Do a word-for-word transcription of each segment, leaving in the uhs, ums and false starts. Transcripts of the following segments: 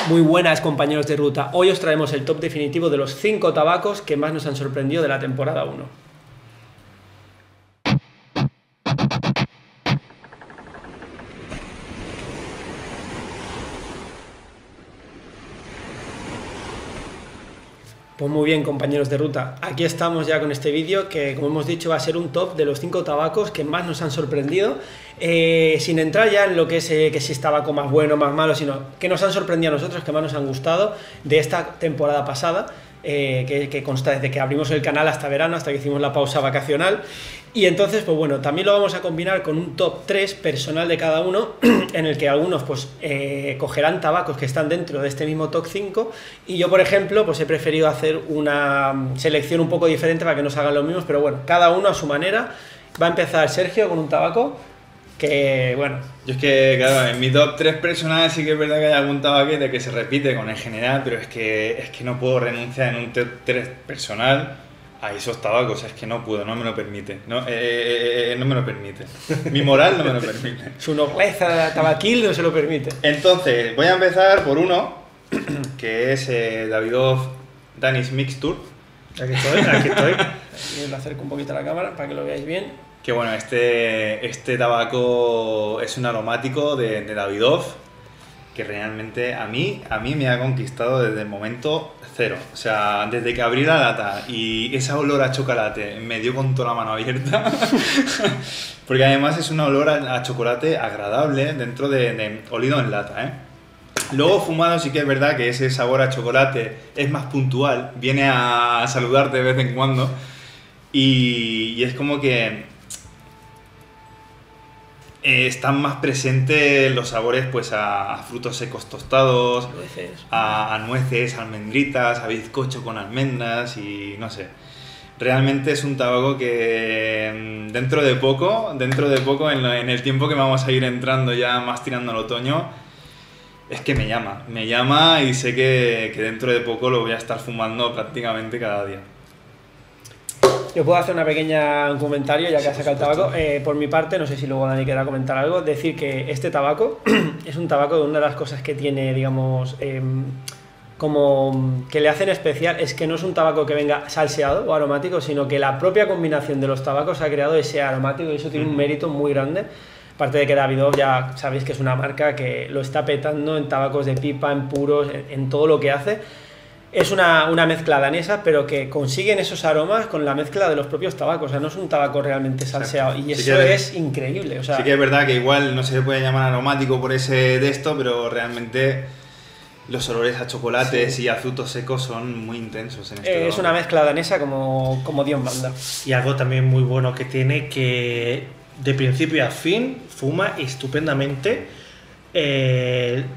Muy buenas, compañeros de ruta. Hoy os traemos el top definitivo de los cinco tabacos que más nos han sorprendido de la temporada uno. Pues muy bien, compañeros de ruta, aquí estamos ya con este vídeo que, como hemos dicho, va a ser un top de los cinco tabacos que más nos han sorprendido, eh, sin entrar ya en lo que es eh, que si es tabaco más bueno, más malo, sino que nos han sorprendido a nosotros, que más nos han gustado de esta temporada pasada, eh, que, que consta desde que abrimos el canal hasta verano, hasta que hicimos la pausa vacacional. Y entonces, pues bueno, también lo vamos a combinar con un top tres personal de cada uno, en el que algunos pues eh, cogerán tabacos que están dentro de este mismo top cinco, y yo, por ejemplo, pues he preferido hacer una selección un poco diferente para que no se hagan los mismos, pero bueno, cada uno a su manera. Va a empezar Sergio con un tabaco que, bueno... Yo es que, claro, en mi top tres personal sí que es verdad que hay algún tabaquete que se repite con el general, pero es que, es que no puedo renunciar en un top tres personal a esos tabacos, es que no puedo, no me lo permite, no, eh, eh, eh, no me lo permite, mi moral no me lo permite. Su nobleza tabaquil no se lo permite. Entonces, voy a empezar por uno, que es eh, Davidoff Danish Mixture. Aquí estoy, aquí estoy. Aquí lo acerco un poquito a la cámara para que lo veáis bien. Que bueno, este, este tabaco es un aromático de, de Davidoff, que realmente a mí, a mí me ha conquistado desde el momento cero. O sea, desde que abrí la lata y ese olor a chocolate me dio con toda la mano abierta. Porque además es un olor a, a chocolate agradable dentro de, de olido en lata, ¿eh? Luego fumado sí que es verdad que ese sabor a chocolate es más puntual, viene a saludarte de vez en cuando y, y es como que Eh, están más presentes los sabores pues a, a frutos secos tostados, Nueces. A, a nueces, almendritas, a bizcocho con almendras y no sé. Realmente es un tabaco que dentro de poco, dentro de poco en, lo, en el tiempo que vamos a ir entrando ya más tirando al otoño, es que me llama, me llama y sé que, que dentro de poco lo voy a estar fumando prácticamente cada día. Yo puedo hacer una pequeña un comentario, ya que sí, has sacado el tabaco. Eh, por mi parte, no sé si luego Dani querrá comentar algo, decir que este tabaco es un tabaco, una de las cosas que tiene, digamos, eh, como que le hacen especial, es que no es un tabaco que venga salseado o aromático, sino que la propia combinación de los tabacos ha creado ese aromático y eso tiene un mérito muy grande. Aparte de que Davidoff ya sabéis que es una marca que lo está petando en tabacos de pipa, en puros, en, en todo lo que hace. Es una, una mezcla danesa, pero que consiguen esos aromas con la mezcla de los propios tabacos. O sea, no es un tabaco realmente salseado. Y eso sí es, es increíble. O sea, sí que es verdad que igual no se le puede llamar aromático por ese de esto, pero realmente los olores a chocolates sí. y a frutos secos son muy intensos en este eh, tabaco. Es una mezcla danesa como, como Dios manda. Y algo también muy bueno que tiene, que de principio a fin fuma estupendamente. Eh,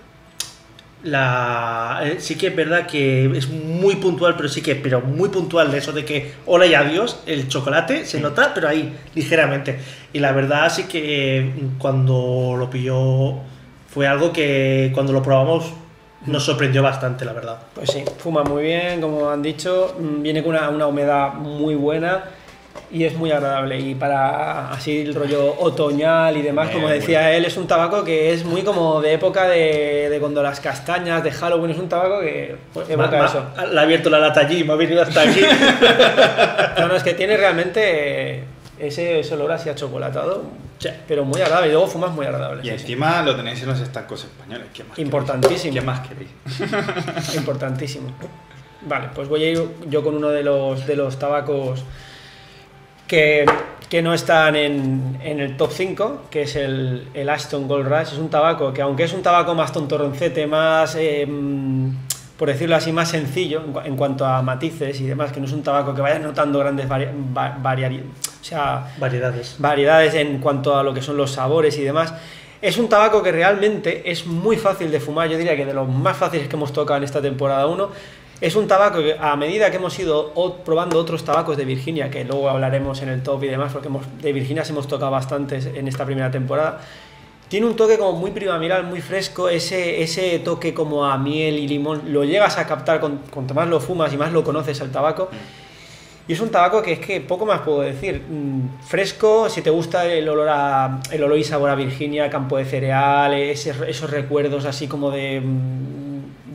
La, eh, sí que es verdad que es muy puntual, pero sí que, pero muy puntual de eso de que hola y adiós, el chocolate se nota, pero ahí, ligeramente. Y la verdad sí que eh, cuando lo pilló fue algo que cuando lo probamos nos sorprendió bastante, la verdad. Pues sí, fuma muy bien, como han dicho, viene con una, una humedad muy buena y es muy agradable, y para así el rollo otoñal y demás, como decía él, es un tabaco que es muy como de época de, de cuando las castañas, de Halloween, es un tabaco que pues, evoca ma, eso. Le ha abierto la lata allí, me ha venido hasta aquí. No, no, es que tiene realmente ese, ese olor así achocolatado, sí, pero muy agradable, y luego fumas muy agradable. Y sí, encima sí. lo tenéis en los estancos españoles. ¿Qué más Importantísimo. ¿Qué más queréis? Importantísimo. Vale, pues voy a ir yo con uno de los, de los tabacos que, que no están en, en el top cinco, que es el, el Ashton Gold Rush. Es un tabaco que, aunque es un tabaco más tontorroncete, más, eh, por decirlo así, más sencillo en, en cuanto a matices y demás, que no es un tabaco que vayas notando grandes vari, va, variari, o sea, variedades. variedades en cuanto a lo que son los sabores y demás. Es un tabaco que realmente es muy fácil de fumar, yo diría que de los más fáciles que hemos tocado en esta temporada uno. Es un tabaco que, a medida que hemos ido probando otros tabacos de Virginia, que luego hablaremos en el top y demás, porque hemos, de Virginia hemos tocado bastantes en esta primera temporada, tiene un toque como muy primaveral, muy fresco, ese, ese toque como a miel y limón, lo llegas a captar con, cuanto más lo fumas y más lo conoces al tabaco. Y es un tabaco que es que poco más puedo decir. Mm, fresco, si te gusta el olor, a, el olor y sabor a Virginia, campo de cereal, ese, esos recuerdos así como de... Mm,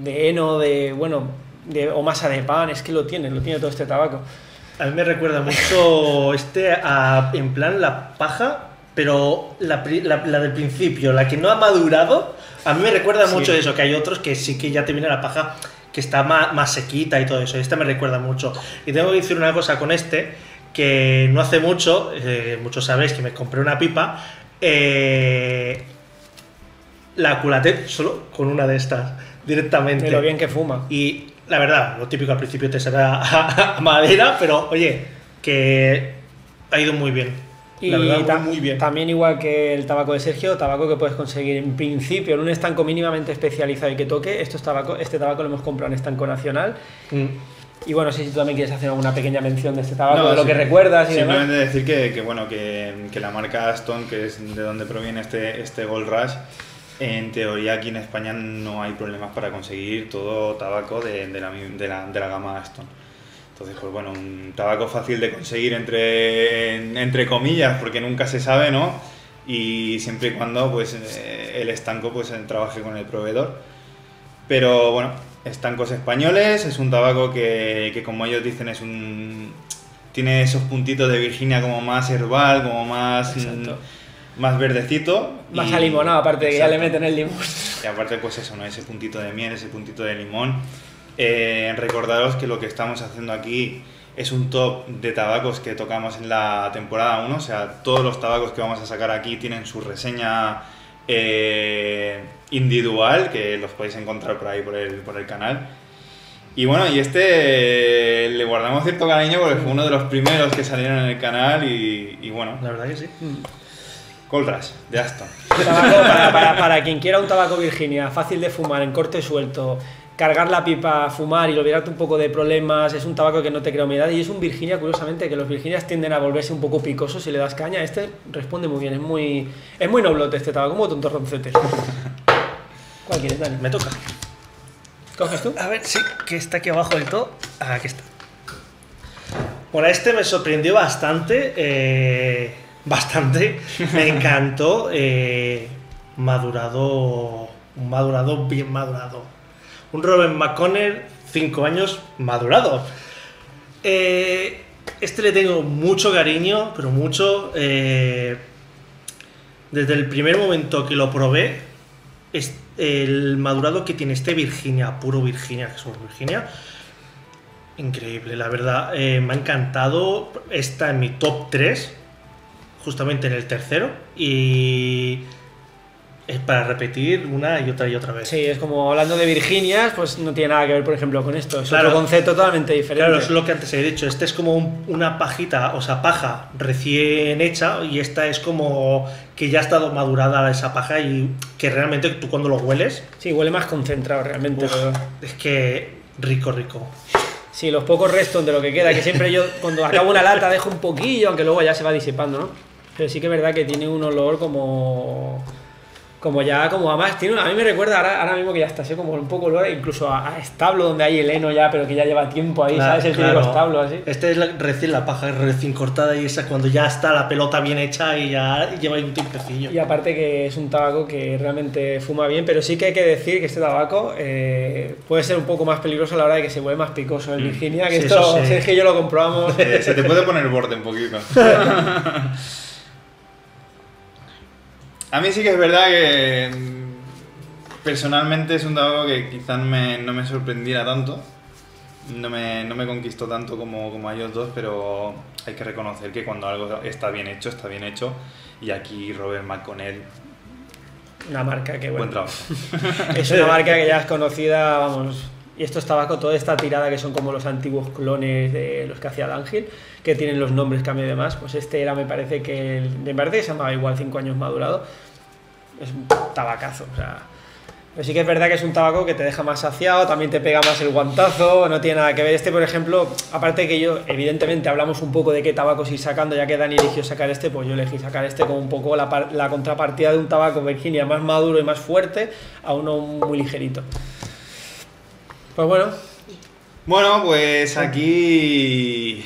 de heno, de, bueno, de, o masa de pan, es que lo tiene, lo tiene todo este tabaco. A mí me recuerda mucho este a, en plan la paja, pero la, la, la del principio, la que no ha madurado, a mí me recuerda Sí. mucho eso, que hay otros que sí que ya te viene la paja que está más, más sequita y todo eso. Esta me recuerda mucho. Y tengo que decir una cosa con este, que no hace mucho, eh, muchos sabéis que me compré una pipa, eh, la culaté solo con una de estas, directamente. De lo bien que fuma. Y la verdad, lo típico al principio te será a, a madera, pero oye, que ha ido muy bien. Y La verdad, ta- muy, muy bien. también igual que el tabaco de Sergio, tabaco que puedes conseguir en principio en un estanco mínimamente especializado y que toque. Estos tabaco, este tabaco lo hemos comprado en estanco nacional. Mm. Y bueno, si tú también quieres hacer alguna pequeña mención de este tabaco, No, de lo sí, que recuerdas y demás. simplemente decir que, que, bueno, que, que la marca Aston, que es de donde proviene este, este Gold Rush, en teoría aquí en España no hay problemas para conseguir todo tabaco de, de, la, de, la, de la gama Aston. Entonces, pues bueno, un tabaco fácil de conseguir entre, entre comillas, porque nunca se sabe, ¿no? Y siempre y cuando pues, eh, el estanco pues, trabaje con el proveedor. Pero bueno, estancos españoles, es un tabaco que, que como ellos dicen es un... tiene esos puntitos de Virginia como más herbal, como más, Exacto. mm, más verdecito. Más y- alimonado, aparte de que ya le Exacto. meten el limón. Y aparte, pues eso, ¿no? Ese puntito de miel, ese puntito de limón. Eh, recordaros que lo que estamos haciendo aquí es un top de tabacos que tocamos en la temporada uno. O sea, todos los tabacos que vamos a sacar aquí tienen su reseña eh, individual, que los podéis encontrar por ahí, por el, por el canal. Y bueno, y este eh, le guardamos cierto cariño porque fue uno de los primeros que salieron en el canal y, y bueno, La verdad que sí. Gold Rush, de Aston. Tabaco, para, para, para quien quiera un tabaco Virginia, fácil de fumar, en corte suelto, cargar la pipa, fumar y olvidarte un poco de problemas, es un tabaco que no te crea humedad y es un Virginia, curiosamente, que los Virginias tienden a volverse un poco picosos si le das caña. Este responde muy bien, es muy, es muy noblote este tabaco, como tontorroncete. ¿Cuál quieres, Dani? Me toca. ¿Coges tú? A ver, sí, que está aquí abajo del todo. Ah, aquí está. Bueno, este me sorprendió bastante. eh, bastante. Me encantó. eh, madurado. Un madurado bien madurado. Un Robert McConnell, cinco años madurado. Eh, este le tengo mucho cariño, pero mucho. eh, desde el primer momento que lo probé, es el madurado que tiene este Virginia, puro Virginia, que somos Virginia, increíble, la verdad. eh, me ha encantado. Está en mi top tres, justamente en el tercero, y es para repetir una y otra y otra vez. Sí, es como hablando de Virginias, pues no tiene nada que ver, por ejemplo, con esto. Es Claro. otro concepto totalmente diferente. Claro, es lo que antes he dicho. Este es como un- una pajita, o sea, paja recién hecha, y esta es como que ya ha estado madurada esa paja y que realmente tú cuando lo hueles, Sí, huele más concentrado realmente. uf, pero- es que rico, rico. Sí, los pocos restos de lo que queda, que siempre yo cuando acabo una lata dejo un poquillo, aunque luego ya se va disipando, ¿no? Pero sí que es verdad que tiene un olor como... Como ya, como además, tiene una- a mí me recuerda ahora, ahora mismo que ya está así como un poco olor incluso a, a establo donde hay el heno ya, pero que ya lleva tiempo ahí, Claro, ¿sabes? El típico claro. establo así. Este es la- recién la paja recién cortada y esa cuando ya está la pelota bien hecha y ya lleva ahí un tiempecillo. Y aparte que es un tabaco que realmente fuma bien, pero sí que hay que decir que este tabaco eh, puede ser un poco más peligroso a la hora de que se vuelve más picoso el Virginia, que Sí, esto, eso sí. si es que yo lo comprobamos. Eh, se te puede poner el borde un poquito. A mí sí que es verdad que mm, personalmente es un tabaco que quizás me- no me sorprendiera tanto, no me, no me conquistó tanto como, como a ellos dos, pero hay que reconocer que cuando algo está bien hecho, está bien hecho, y aquí Robert McConnell, Una marca que, buen bueno, trabajo. es una marca que ya es conocida, vamos. Y estos tabacos, toda esta tirada que son como los antiguos clones de los que hacía D'Angel, que tienen los nombres, cambio y demás, pues este era, me parece que, el- me parece que se llamaba igual cinco años madurado. Es un tabacazo, o sea. Pero sí que es verdad que es un tabaco que te deja más saciado, también te pega más el guantazo, no tiene nada que ver. Este, por ejemplo, aparte que yo, evidentemente, hablamos un poco de qué tabacos ir sacando, ya que Dani eligió sacar este, pues yo elegí sacar este como un poco la, par- la contrapartida de un tabaco Virginia más maduro y más fuerte a uno muy ligerito. Pues bueno, Bueno, pues aquí...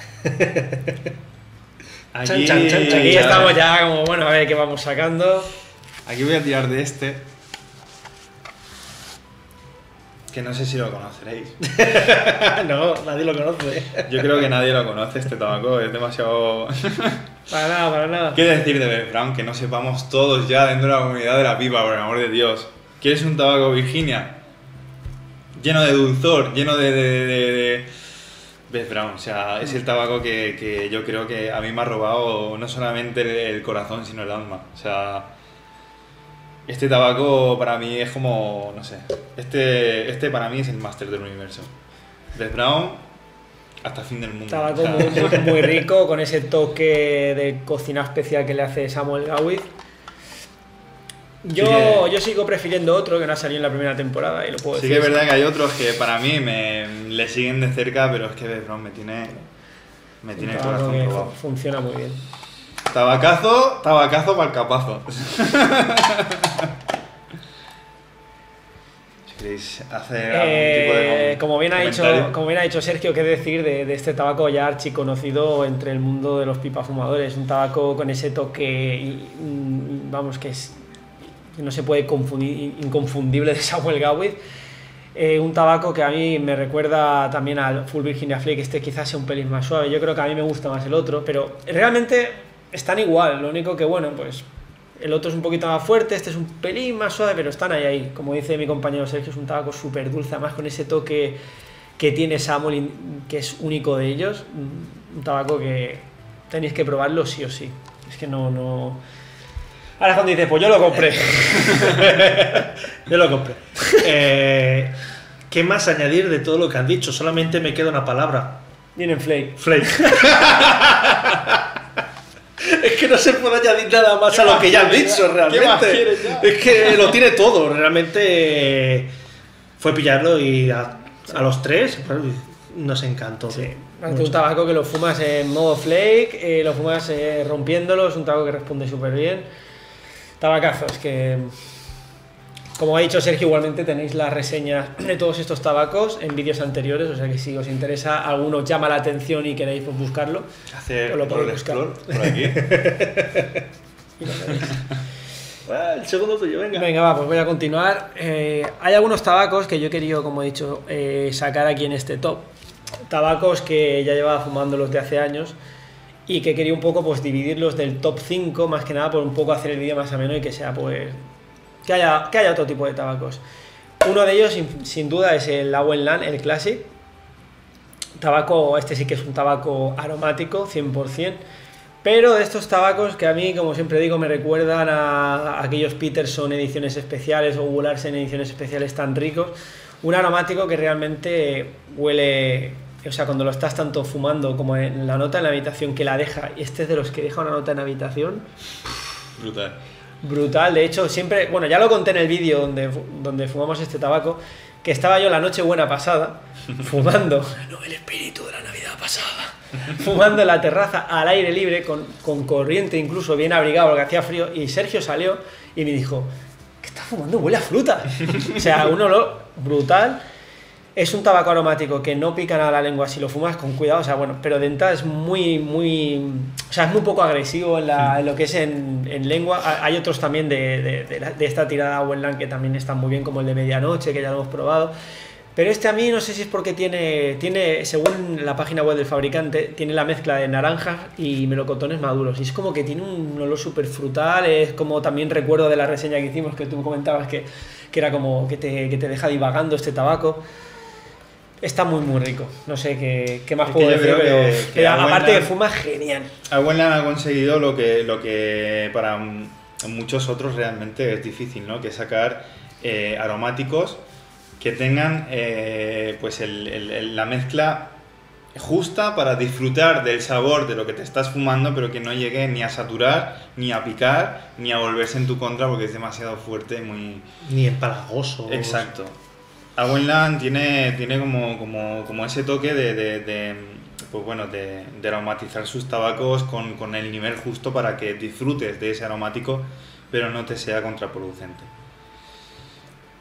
Aquí, Chan, chan, chan, chan. aquí estamos ya como, bueno, a ver qué vamos sacando. Aquí voy a tirar de este. Que no sé si lo conoceréis. No, nadie lo conoce. Yo creo que nadie lo conoce este tabaco, es demasiado... Para nada, para nada. ¿Qué decir de Beth Brown? Que no sepamos todos ya dentro de la comunidad de la pipa, por el amor de Dios. ¿Quieres un tabaco Virginia? Lleno de dulzor, lleno de... de, de, de... Beth Brown, o sea, es el tabaco que, que yo creo que a mí me ha robado no solamente el, el corazón, sino el alma. O sea, este tabaco para mí es como, no sé, este, este para mí es el máster del universo. Beth Brown, hasta el fin del mundo. Tabaco o sea, muy, muy, muy rico, con ese toque de cocina especial que le hace Samuel Gawith. Yo, Sí que- yo sigo prefiriendo otro que no ha salido en la primera temporada y lo puedo Sí decir. que es verdad que hay otros que para mí me le siguen de cerca, pero es que Beth Brown me tiene, me tiene el Un tabaco corazón que robado. fu- funciona muy bien. Tabacazo, tabacazo para el capazo. Si queréis hacer algún tipo de Eh, com- como, bien ha dicho, comentario. como bien ha dicho Sergio, qué decir de, de este tabaco ya archiconocido entre el mundo de los pipafumadores. Un tabaco con ese toque, y- mm, vamos, que es que no se puede confundir, inconfundible de Samuel Gawith. Eh, un tabaco que a mí me recuerda también al Full Virginia Flake, este quizás sea un pelín más suave. Yo creo que a mí me gusta más el otro, pero realmente están igual. Lo único que, bueno, pues el otro es un poquito más fuerte, este es un pelín más suave, pero están ahí, ahí. Como dice mi compañero Sergio, es un tabaco súper dulce, además con ese toque que tiene Samuel, que es único de ellos. Un tabaco que tenéis que probarlo sí o sí. Es que no, no... Ahora cuando dices, pues yo lo compré. Yo lo compré. Eh, ¿Qué más añadir de todo lo que han dicho? Solamente me queda una palabra. Vienen Flake. Flake. Es que no se puede añadir nada más a lo que ya han dicho, realmente. ¿Qué más quieres ya? Es que lo tiene todo. Realmente eh, fue pillarlo y a, a los tres pues, nos encantó. Sí, es Mucho. un tabaco que lo fumas en modo flake, eh, lo fumas eh, rompiéndolo, es un tabaco que responde súper bien. Tabacazos, que como ha dicho Sergio, igualmente tenéis las reseñas de todos estos tabacos en vídeos anteriores, o sea que si os interesa, alguno os llama la atención y queréis pues, buscarlo, Hacer Os lo podéis roll buscar. explore por aquí. y lo veréis. Ah, el segundo tuyo, venga. Venga, va, pues voy a continuar. Eh, hay algunos tabacos que yo he querido, como he dicho, eh, sacar aquí en este top. Tabacos que ya llevaba fumándolos de hace años y que quería un poco pues dividirlos del top cinco, más que nada por un poco hacer el vídeo más ameno y que sea pues que haya, que haya otro tipo de tabacos. Uno de ellos sin, sin duda es el Awenlan, el Classic. Tabaco, este sí que es un tabaco aromático, cien por cien. Pero de estos tabacos que a mí, como siempre digo, me recuerdan a aquellos Peterson ediciones especiales o Wool-Larsen ediciones especiales tan ricos. Un aromático que realmente huele, o sea, cuando lo estás tanto fumando como en la nota en la habitación que la deja, y este es de los que deja una nota en la habitación, Brutal. brutal. De hecho, siempre, bueno, ya lo conté en el vídeo donde, donde fumamos este tabaco, que estaba yo la noche buena pasada, fumando, no, el espíritu de la Navidad pasada, fumando en la terraza al aire libre, con, con corriente incluso, bien abrigado porque hacía frío, y Sergio salió y me dijo, ¿qué estás fumando? Huele a fruta. O sea, un olor brutal. Es un tabaco aromático que no pica nada la lengua si lo fumas con cuidado, o sea, bueno, pero de entrada es muy, muy, o sea, es muy poco agresivo en, la, en lo que es en, en lengua. Hay otros también de, de, de, la, de esta tirada Wendland que también están muy bien, como el de medianoche, que ya lo hemos probado. Pero este a mí no sé si es porque tiene, tiene, según la página web del fabricante, tiene la mezcla de naranjas y melocotones maduros. Y es como que tiene un olor súper frutal, es como también recuerdo de la reseña que hicimos, que tú comentabas que, que era como que te, que te deja divagando este tabaco. Está muy muy rico, no sé qué, qué más Es puedo que yo decir, creo pero, que- que pero aparte Awenland- de fuma, genial. Awenland ha conseguido lo que, lo que para m- muchos otros realmente es difícil, ¿no? Que es sacar eh, aromáticos que tengan eh, pues el- el- el- la mezcla justa para disfrutar del sabor de lo que te estás fumando, pero que no llegue ni a saturar, ni a picar, ni a volverse en tu contra porque es demasiado fuerte, muy... Ni empalagoso. Exacto. Awenland tiene, tiene como, como, como ese toque de, de, de, pues bueno, de, de aromatizar sus tabacos con, con el nivel justo para que disfrutes de ese aromático, pero no te sea contraproducente.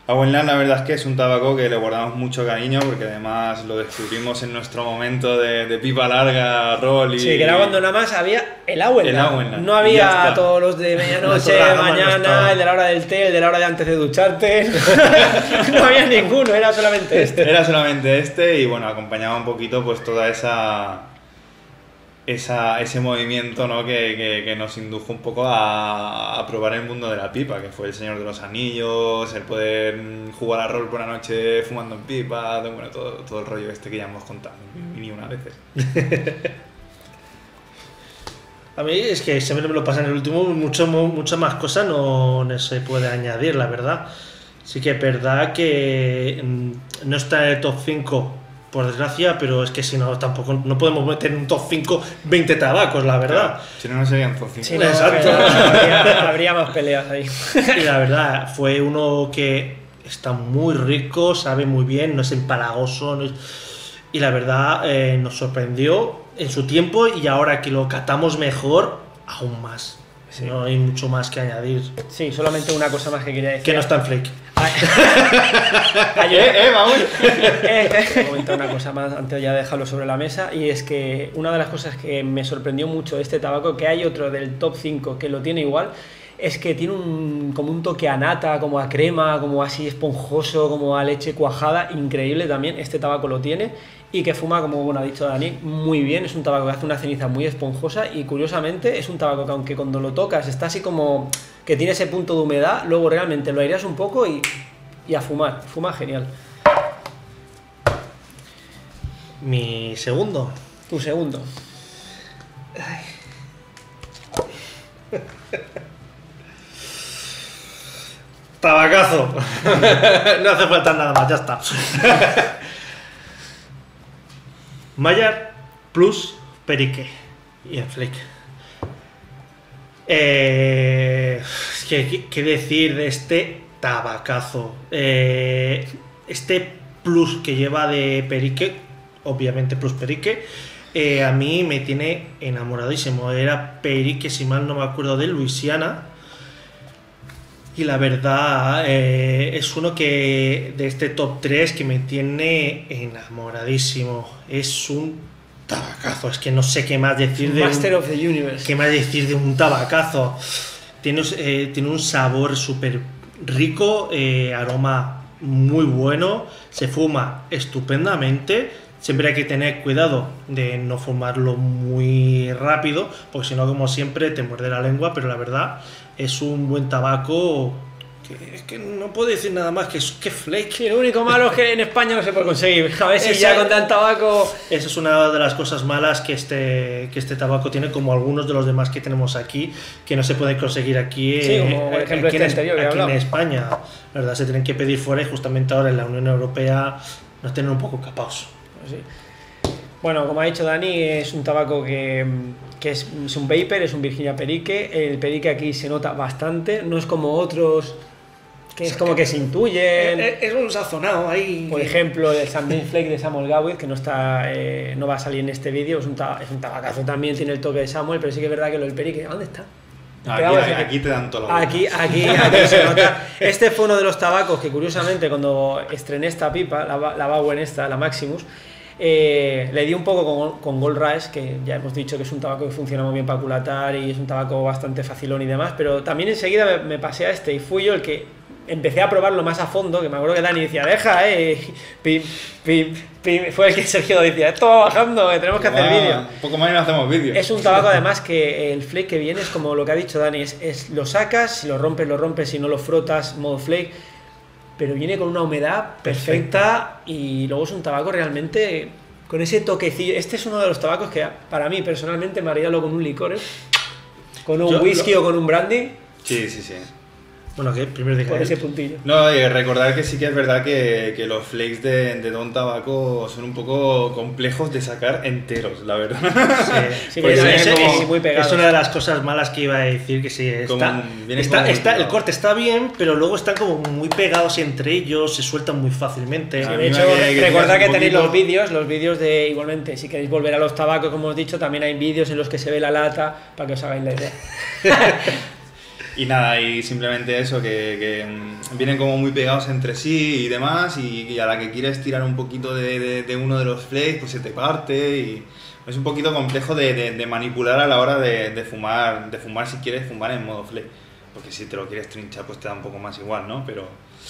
Abuenland, la verdad es que es un tabaco que le guardamos mucho cariño porque además lo descubrimos en nuestro momento de, de pipa larga, rol y... Sí, que era cuando nada más había el Abuenland. El Abuenland. No había todos los de medianoche, mañana, el de la hora del té, el de la hora de antes de ducharte. No había ninguno, era solamente este. Era solamente este y bueno, acompañaba un poquito pues toda esa... Esa, ese movimiento, ¿no? que, que, que nos indujo un poco a, a probar el mundo de la pipa, que fue el Señor de los Anillos, el poder jugar a rol por la noche fumando en pipa, bueno, todo, todo el rollo este que ya hemos contado ni una vez. A mí es que siempre me lo pasa en el último, mucho, muchas más cosas no, no se puede añadir, la verdad. Sí que es verdad que no está en el top cinco, por desgracia, pero es que si no, tampoco no podemos meter en un top cinco veinte tabacos, la verdad. Claro, si no, no serían top cinco. Sí, no, exacto. Habría, habría más peleas ahí. Y la verdad, fue uno que está muy rico, sabe muy bien, no es empalagoso. No es... Y la verdad, eh, nos sorprendió en su tiempo y ahora que lo catamos mejor, aún más. Sí. No hay mucho más que añadir. Sí, solamente una cosa más que quería decir. Que no está en Flake. Ay, eh, eh, vamos. eh, eh. Comentar una cosa más antes de ya dejarlo sobre la mesa, y es que una de las cosas que me sorprendió mucho de este tabaco, que hay otro del top cinco que lo tiene igual, es que tiene un, como un toque a nata, como a crema, como así esponjoso, como a leche cuajada, increíble también. Este tabaco lo tiene y que fuma, como bueno ha dicho Dani, muy bien. Es un tabaco que hace una ceniza muy esponjosa y curiosamente es un tabaco que aunque cuando lo tocas está así como que tiene ese punto de humedad, luego realmente lo aireas un poco y, y a fumar, fuma genial. Mi segundo. Tu segundo. Tabacazo. No hace falta nada más, ya está. Mayar plus Perique y en Flake. Eh, ¿qué, ¿Qué decir de este tabacazo? Eh, este plus que lleva de Perique, obviamente plus Perique, eh, a mí me tiene enamoradísimo. Era Perique, si mal no me acuerdo, de Luisiana. Y la verdad, eh, es uno que de este top tres que me tiene enamoradísimo. Es un tabacazo, es que no sé qué más decir de Master un, of the Universe. qué más decir de un tabacazo. Tiene, eh, tiene un sabor súper rico, eh, aroma muy bueno, se fuma estupendamente. Siempre hay que tener cuidado de no fumarlo muy rápido, porque si no, como siempre, te muerde la lengua, pero la verdad es un buen tabaco que, es que no puedo decir nada más que es que Flake. Sí, lo único malo es que en España no se puede conseguir. A ver si Esa, ya con tanto tabaco... Esa es una de las cosas malas que este, que este tabaco tiene, como algunos de los demás que tenemos aquí, que no se pueden conseguir aquí, sí, como por ejemplo aquí, este en, anterior, aquí en España. La verdad, se tienen que pedir fuera y justamente ahora en la Unión Europea nos tienen un poco capaos. Sí. Bueno, como ha dicho Dani, es un tabaco que, que es, es un vapor, es un Virginia Perique. El Perique aquí se nota bastante, no es como otros que es como que se intuyen. Es, es un sazonado ahí. Por ejemplo, el Sandin Flake de Samuel Gawith, que no está eh, no va a salir en este vídeo, es un, es un tabacazo también, tiene el toque de Samuel, pero sí que es verdad que lo del Perique, ¿dónde está? Aquí, aquí, aquí te dan todo lo aquí, aquí, aquí se nota. Este fue uno de los tabacos que curiosamente cuando estrené esta pipa, la, la Bauen esta, la Maximus, Eh, le di un poco con, con Gold Rush, que ya hemos dicho que es un tabaco que funciona muy bien para culatar y es un tabaco bastante facilón y demás, pero también enseguida me, me pasé a este y fui yo el que empecé a probarlo más a fondo, que me acuerdo que Dani decía, deja, eh, pim, pim, pim, fue el que Sergio decía, esto va bajando, que tenemos que hacer vídeo. Un poco más y no hacemos vídeo. Es un tabaco además que el flake que viene es como lo que ha dicho Dani, es, es lo sacas, si lo rompes, lo rompes, si no lo frotas, modo flake, pero viene con una humedad perfecta y luego es un tabaco realmente con ese toquecillo. Este es uno de los tabacos que para mí personalmente me haría lo con un licor, ¿eh? Con un Yo, whisky lo... o con un brandy. Sí, sí, sí. Bueno, que primero de con ese puntillo. No, y recordar que sí que es verdad que, que los flakes de, de Don Tabaco son un poco complejos de sacar enteros, la verdad. Sí, sí, pues es, es, como, es muy pegado. Es una de las cosas malas que iba a decir, que sí, está, como, está, está el corte está bien, pero luego están como muy pegados entre ellos, se sueltan muy fácilmente. Sí, de hecho, que, recordad que, que tenéis los vídeos, los vídeos de, igualmente, si queréis volver a los tabacos, como hemos dicho, también hay vídeos en los que se ve la lata, para que os hagáis la idea. Y nada, y simplemente eso, que, que mm, vienen como muy pegados entre sí y demás, y, y a la que quieres tirar un poquito de, de, de uno de los flakes, pues se te parte, y es un poquito complejo de, de, de manipular a la hora de, de fumar, de fumar si quieres fumar en modo flake, porque si te lo quieres trinchar pues te da un poco más igual, ¿no? Pero...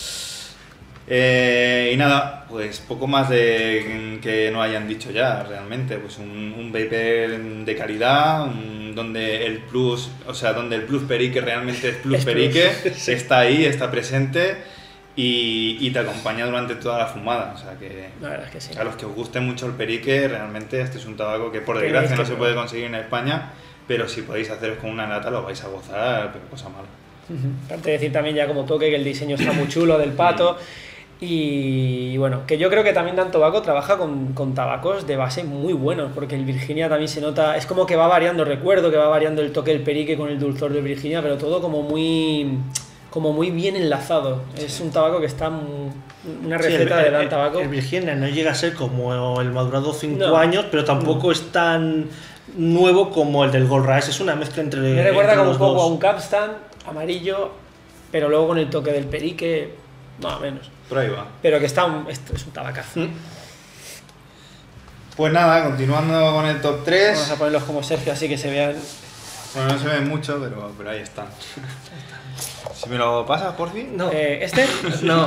Eh, y nada, pues poco más de que no hayan dicho ya realmente, pues un, un vapor de calidad, un, donde el plus, o sea, donde el plus perique realmente es plus Es perique, plus, sí. está ahí, está presente y, y te acompaña durante toda la fumada, o sea que La verdad es que sí. a los que os guste mucho el perique, realmente este es un tabaco que por Tenéis desgracia que no se probar. puede conseguir en España, pero si podéis haceros con una lata lo vais a gozar, pero cosa mala. Ujú. Aparte de decir también ya como toque que el diseño está muy chulo del pato. Y bueno, que yo creo que también Dan Tobacco trabaja con, con tabacos de base muy buenos, porque el Virginia también se nota, es como que va variando, recuerdo que va variando el toque del perique con el dulzor del Virginia, pero todo como muy como muy bien enlazado. Es un tabaco que está mu- una Sí, receta el, de Dan el- Tobacco. el Virginia no llega a ser como el madurado cinco No. años, pero tampoco es tan nuevo como el del Gold Rush. Es una mezcla entre. Me recuerda entre como un los poco dos. a un Capstan amarillo, pero luego con el toque del perique, más o menos. Por ahí va. Pero que está un, esto es un tabacazo. Pues nada, continuando con el top tres. Vamos a ponerlos como Sergio así que se vean. Bueno, no se ven mucho, pero, pero ahí están. Si me lo pasas, por fin. No. Eh, ¿Este? No.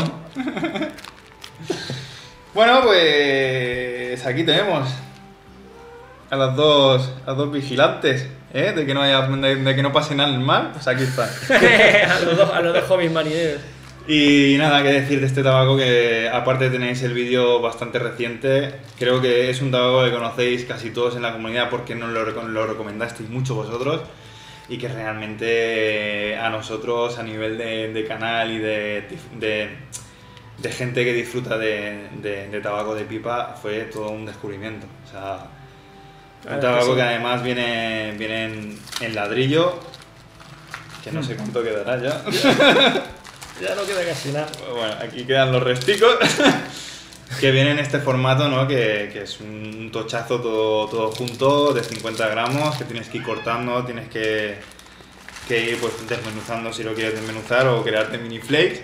Bueno, pues aquí tenemos a las dos, a los dos vigilantes, ¿eh? De que no haya, de, de que no pase nada mal, pues aquí están. a, los dos, a los dos hobbies marineros. Y nada que decir de este tabaco, que aparte tenéis el vídeo bastante reciente, creo que es un tabaco que conocéis casi todos en la comunidad porque nos lo, reco- lo recomendasteis mucho vosotros, y que realmente a nosotros a nivel de, de canal y de, de, de gente que disfruta de, de, de tabaco de pipa fue todo un descubrimiento. O sea, Claro un que tabaco sí. que además viene, viene en, en ladrillo, que no sé cuánto quedará ya. Ya no queda casi nada. Bueno, aquí quedan los resticos. Que viene en este formato, ¿no? Que, que es un tochazo todo, todo junto de cincuenta gramos, que tienes que ir cortando, tienes que, que ir pues desmenuzando si lo quieres desmenuzar o crearte mini flakes.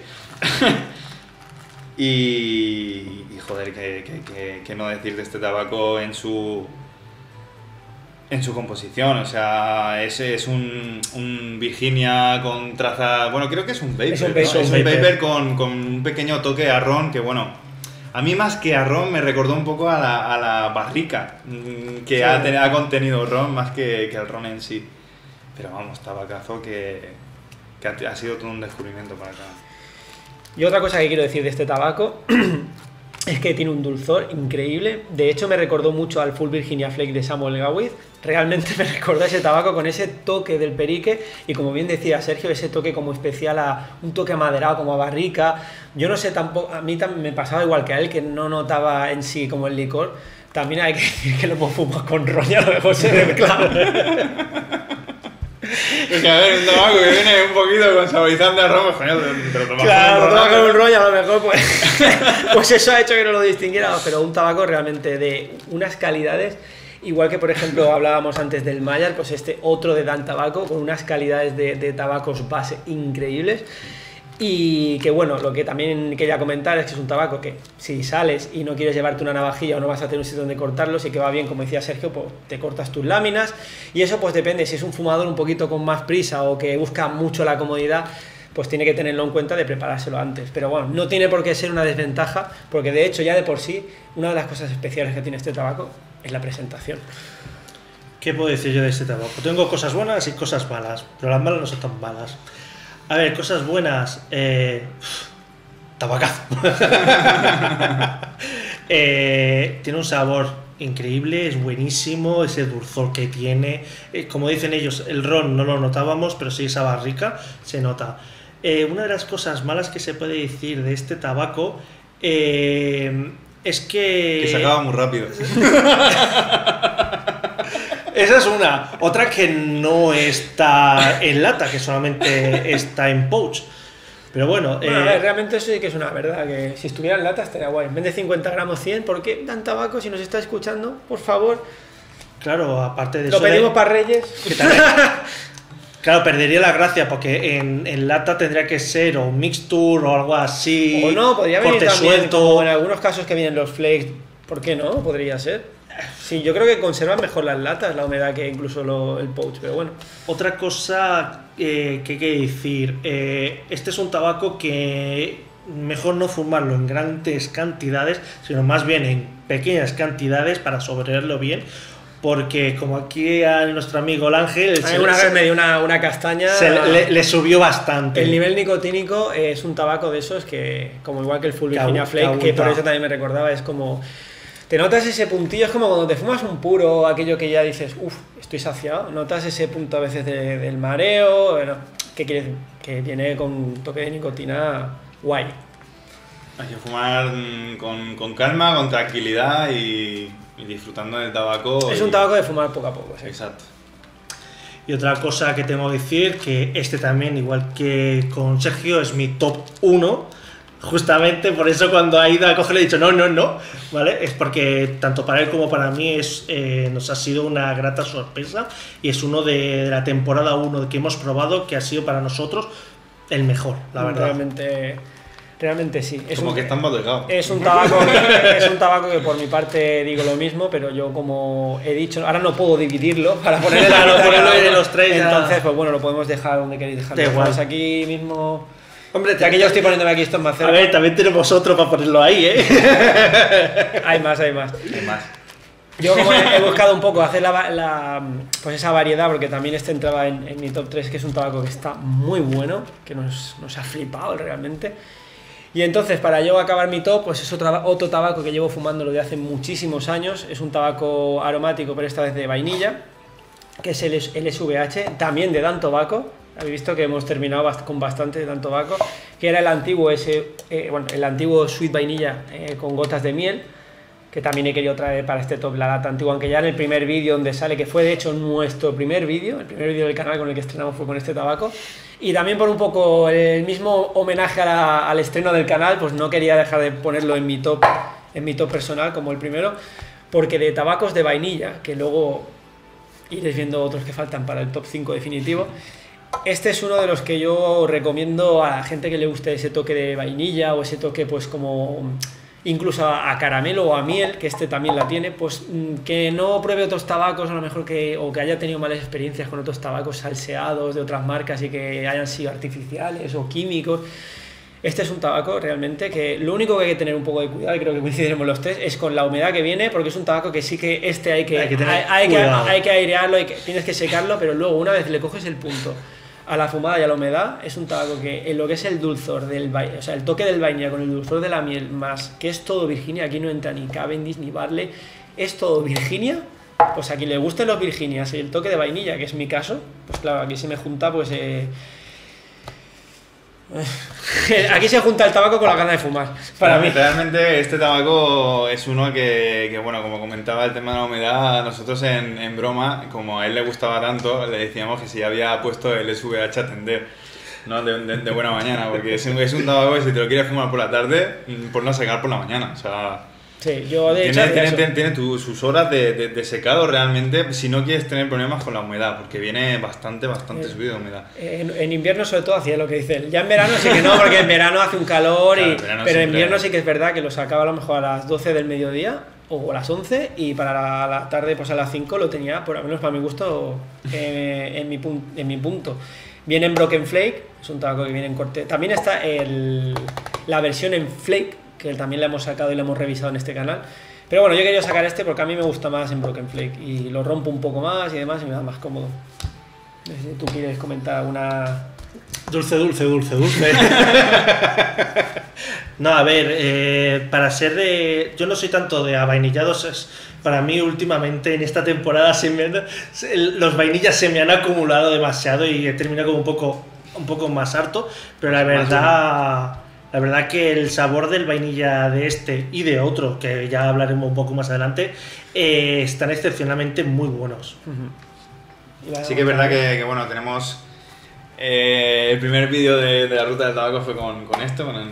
y, y joder, que, que, que, que no decir de este tabaco en su en su composición, o sea, ese es un, un Virginia con traza, bueno, creo que es un vapor, Es un ¿no? vapor, Es un vapor. vapor con, con un pequeño toque a ron que, bueno, a mí más que a ron me recordó un poco a la, a la barrica, mm, que Sí. ha, ten- ha contenido ron más que, que al ron en sí. Pero vamos, tabacazo que, que ha, ha sido todo un descubrimiento para acá. Y otra cosa que quiero decir de este tabaco es que tiene un dulzor increíble. De hecho, me recordó mucho al Full Virginia Flake de Samuel Gawiz. Realmente me recordó ese tabaco con ese toque del perique y, como bien decía Sergio, ese toque como especial, a un toque amaderado, como a barrica. Yo no sé tampoco, a mí también me pasaba igual que a él, que no notaba en sí como el licor. También hay que decir que lo hemos fumado con ron y a lo mejor se mezcla. Es que a ver, un tabaco que viene un poquito con saborizante a ron, coño, te lo tomas Claro, con lo ron, tomas con un ¿no? rollo, a lo mejor pues, pues eso ha hecho que no lo distinguiéramos, pero un tabaco realmente de unas calidades, igual que por ejemplo hablábamos antes del Mayar, pues este otro de Dan Tabaco, con unas calidades de, de tabacos base increíbles. Y que bueno, lo que también quería comentar es que es un tabaco que si sales y no quieres llevarte una navajilla o no vas a tener un sitio donde cortarlo, sí que va bien, como decía Sergio, pues te cortas tus láminas, y eso pues depende, si es un fumador un poquito con más prisa o que busca mucho la comodidad, pues tiene que tenerlo en cuenta de preparárselo antes. Pero bueno, no tiene por qué ser una desventaja, porque de hecho ya de por sí, una de las cosas especiales que tiene este tabaco es la presentación. ¿Qué puedo decir yo de este tabaco? Tengo cosas buenas y cosas malas, pero las malas no son tan malas. A ver, cosas buenas. Eh, tabacazo. eh, tiene un sabor increíble, es buenísimo, ese dulzor que tiene. Eh, como dicen ellos, el ron no lo notábamos, pero sí esa barrica se nota. Eh, una de las cosas malas que se puede decir de este tabaco eh, es que... Que se acaba muy rápido. Esa es una. Otra que no está en lata, que solamente está en pouch. Pero bueno, Bueno, eh, a ver, realmente eso sí que es una verdad, que si estuviera en lata estaría guay. En vez de cincuenta gramos cien, ¿por qué Dan Tabaco? Si nos está escuchando, por favor, claro, aparte de lo eso. de- pedimos para Reyes. que también, Claro, perdería la gracia porque en, en lata tendría que ser o un mixture o algo así. O no, podría venir corte también, suelto. como en algunos casos que vienen los flakes, ¿por qué no? Podría ser. Sí, yo creo que conservan mejor las latas, la humedad, que incluso lo, el pouch, pero bueno. Otra cosa eh, que hay que decir, eh, este es un tabaco que mejor no fumarlo en grandes cantidades, sino más bien en pequeñas cantidades para sobrellevarlo bien. Porque como aquí a nuestro amigo el Ángel... Hay una vez me dio una, una castaña... Se le, le, le subió bastante. El nivel nicotínico es un tabaco de esos que, como igual que el Full Virginia Flake, que por eso también me recordaba, es como... Te notas ese puntillo, es como cuando te fumas un puro, aquello que ya dices, uff, estoy saciado. Notas ese punto a veces de, del mareo, bueno, ¿qué quieres? Que viene con un toque de nicotina guay. Hay que fumar con, con calma, con tranquilidad y... y disfrutando del tabaco. Es y... un tabaco de fumar poco a poco, sí. Exacto. Y otra cosa que tengo que decir, que este también, igual que con Sergio, es mi top uno. Justamente por eso cuando ha ido a cogerlo he dicho no, no, no, ¿vale? Es porque tanto para él como para mí es, eh, nos ha sido una grata sorpresa y es uno de, de la temporada uno que hemos probado que ha sido para nosotros el mejor, la verdad. Realmente... Realmente sí. Es como un, que están botegados. Es un tabaco que, es un tabaco que por mi parte digo lo mismo, pero yo como he dicho, ahora no puedo dividirlo para ponerle Claro, la ponerlo en los tres ya. Entonces, pues bueno, lo podemos dejar donde queréis dejarlo. Da igual. Aquí mismo. Hombre, Ya que yo estoy poniéndome aquí estos más a cerca. ver, también tenemos otro para ponerlo ahí, ¿eh? Hay más, hay más. Hay más. Yo como he, he buscado un poco hacer la, la, pues esa variedad, porque también este entraba en, en mi top tres, que es un tabaco que está muy bueno, que nos, nos ha flipado realmente. Y entonces, para yo acabar mi top, pues es otro, otro tabaco que llevo fumándolo de hace muchísimos años. Es un tabaco aromático, pero esta vez de vainilla, que es el, el S V H, también de Dan Tobacco. Habéis visto que hemos terminado bast con bastante de Dan Tobacco, que era el antiguo, ese, eh, bueno, el antiguo Sweet Vainilla eh, con gotas de miel, que también he querido traer para este top la lata antigua, aunque ya en el primer vídeo donde sale, que fue de hecho nuestro primer vídeo, el primer vídeo del canal con el que estrenamos fue con este tabaco. Y también por un poco el mismo homenaje a la, al estreno del canal, pues no quería dejar de ponerlo en mi top, en mi top personal como el primero, porque de tabacos de vainilla, que luego iréis viendo otros que faltan para el top cinco definitivo, este es uno de los que yo recomiendo a la gente que le guste ese toque de vainilla o ese toque pues como... incluso a, a caramelo o a miel, que este también la tiene, pues que no pruebe otros tabacos a lo mejor que, o que haya tenido malas experiencias con otros tabacos salseados de otras marcas y que hayan sido artificiales o químicos. Este es un tabaco realmente que lo único que hay que tener un poco de cuidado, y creo que coincidiremos los tres, es con la humedad que viene, porque es un tabaco que sí que este hay que, hay que, tener hay, hay que, hay que airearlo, hay que, tienes que secarlo, pero luego una vez le coges el punto a la fumada y a la humedad, es un tabaco que en lo que es el dulzor del vainilla, o sea, el toque del vainilla con el dulzor de la miel, más que es todo Virginia, aquí no entra ni Cavendish ni Barley, es todo Virginia. Pues a quien le gusten los Virginias y el toque de vainilla, que es mi caso, pues claro, aquí se me junta, pues eh... aquí se junta el tabaco con la gana de fumar. Para mí. Realmente este tabaco es uno que, que, bueno, como comentaba el tema de la humedad, nosotros en, en broma, como a él le gustaba tanto, le decíamos que si había puesto el S V H a tender, ¿no? de, de, de buena mañana, porque es un, es un tabaco que si te lo quieres fumar por la tarde, por no sacar por la mañana, o sea... Sí, yo de tiene, hecho... Tiene, tiene, tiene tu, sus horas de, de, de secado realmente, si no quieres tener problemas con la humedad, porque viene bastante, bastante eh, subido de humedad. En, en invierno sobre todo hacía lo que dice él. Ya en verano sí que no, porque en verano hace un calor, Claro, y, en verano pero en siempre... invierno sí que es verdad que lo sacaba a lo mejor a las doce del mediodía o a las once, y para la, la tarde pues a las cinco lo tenía, por lo menos para mi gusto, eh, en, mi pun en mi punto. Viene en Broken Flake, es un tabaco que viene en corte. También está el, la versión en Flake, que también la hemos sacado y la hemos revisado en este canal. Pero bueno, yo quería sacar este porque a mí me gusta más en Broken Flake y lo rompo un poco más y demás y me da más cómodo. No sé si tú quieres comentar alguna... Dulce, dulce, dulce, dulce. No, a ver, eh, para ser de... Yo no soy tanto de avainillados, es... Para mí últimamente en esta temporada se me han... los vainillas se me han acumulado demasiado y he terminado como un poco, un poco más harto, pero la verdad... La verdad que el sabor del vainilla de este y de otro, que ya hablaremos un poco más adelante, eh, están excepcionalmente muy buenos. Uh-huh. Sí que es verdad que, que bueno, tenemos... Eh, el primer vídeo de, de la ruta del tabaco fue con, con esto, con, el, con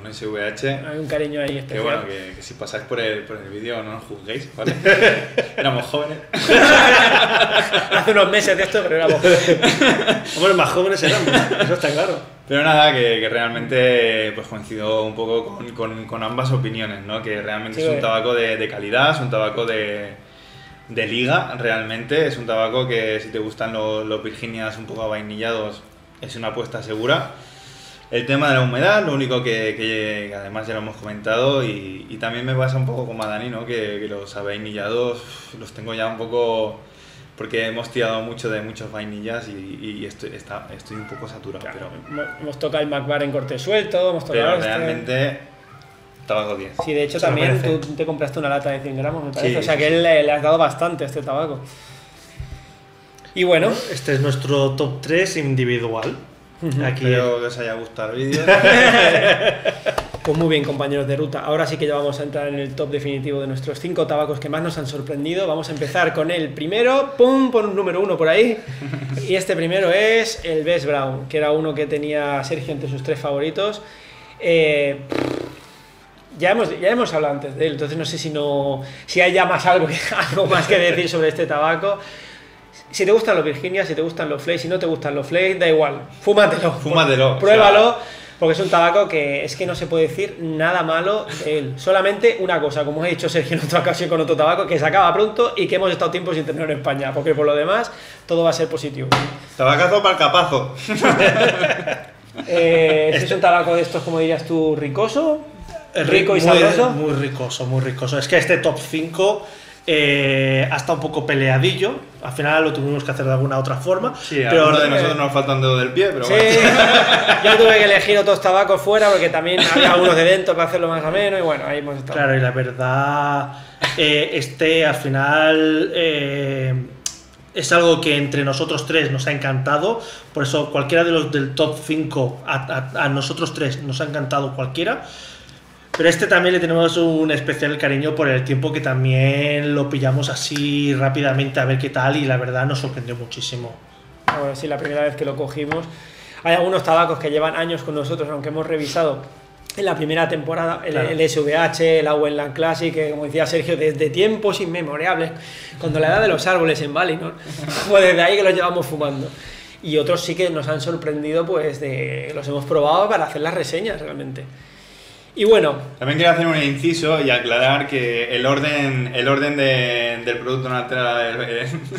un S V H. Hay un cariño ahí especial. Que bueno, que, que si pasáis por el, por el vídeo no nos juzguéis, ¿vale? Éramos jóvenes. Hace unos meses de esto, pero éramos jóvenes. Hombre, más jóvenes éramos, eso está claro. Pero nada, que, que realmente pues coincido un poco con, con, con ambas opiniones, ¿no? Que realmente Sí, es un eh. tabaco de, de calidad, es un tabaco de, de liga, realmente. Es un tabaco que si te gustan los, los Virginias un poco avainillados, es una apuesta segura. El tema de la humedad, lo único que, que, que además ya lo hemos comentado, y, y también me pasa un poco como a Dani, ¿no? Que, que los avainillados los tengo ya un poco... Porque hemos tirado mucho de muchos vainillas y, y estoy, está, estoy un poco saturado. Claro, pero, hemos- hemos tocado el McBar en corte suelto, hemos tocado pero este. realmente, tabaco diez. Sí, de hecho Se lo también merece. tú te compraste una lata de cien gramos, me parece. Sí, o sea sí, que sí. él le, le has dado bastante a este tabaco. Y bueno, Este es nuestro top tres individual. Aquí Espero que os haya gustado el vídeo. pues muy bien, compañeros de ruta. Ahora sí que ya vamos a entrar en el top definitivo de nuestros cinco tabacos que más nos han sorprendido. Vamos a empezar con el primero, pum, por un número uno por ahí. Y este primero es el Best Brown, que era uno que tenía Sergio entre sus tres favoritos. Eh, ya hemos, ya hemos hablado antes de él, entonces no sé si, no, si hay ya más algo, algo más que decir sobre este tabaco. Si te gustan los Virginia, si te gustan los Flakes, si no te gustan los Flakes, da igual, fúmatelo. Fúmatelo, Pruébalo, o sea- porque es un tabaco que es que no se puede decir nada malo de él. Solamente una cosa, como ha dicho Sergio en otra ocasión con otro tabaco, que se acaba pronto y que hemos estado tiempo sin tenerlo en España, porque por lo demás todo va a ser positivo. Tabacazo para el capazo. Eh, este es un tabaco de estos, como dirías tú, ricoso, rico y muy, sabroso. Muy ricoso, muy ricoso. Es que este top cinco eh, ha estado un poco peleadillo. Al final lo tuvimos que hacer de alguna otra forma. Sí, a pero uno de nosotros nos falta un dedo del pie, pero Sí, bueno. yo tuve que elegir otros tabacos fuera porque también había algunos de dentro para hacerlo más ameno y bueno, ahí hemos estado. Claro, y la verdad, eh, este al final eh, es algo que entre nosotros tres nos ha encantado. Por eso cualquiera de los del top cinco, a, a- a nosotros tres nos ha encantado cualquiera. Pero este también le tenemos un especial cariño por el tiempo que también lo pillamos así rápidamente a ver qué tal, y la verdad nos sorprendió muchísimo. Ahora sí, la primera vez que lo cogimos. Hay algunos tabacos que llevan años con nosotros, aunque hemos revisado en la primera temporada el, Claro. el S V H, el Auenland Classic, que como decía Sergio, desde tiempos inmemorables, cuando la edad de los árboles en Valinor, pues desde ahí que los llevamos fumando. Y otros sí que nos han sorprendido, pues de, los hemos probado para hacer las reseñas realmente. Y bueno, También quiero hacer un inciso y aclarar que el orden, el orden de- del producto no altera el-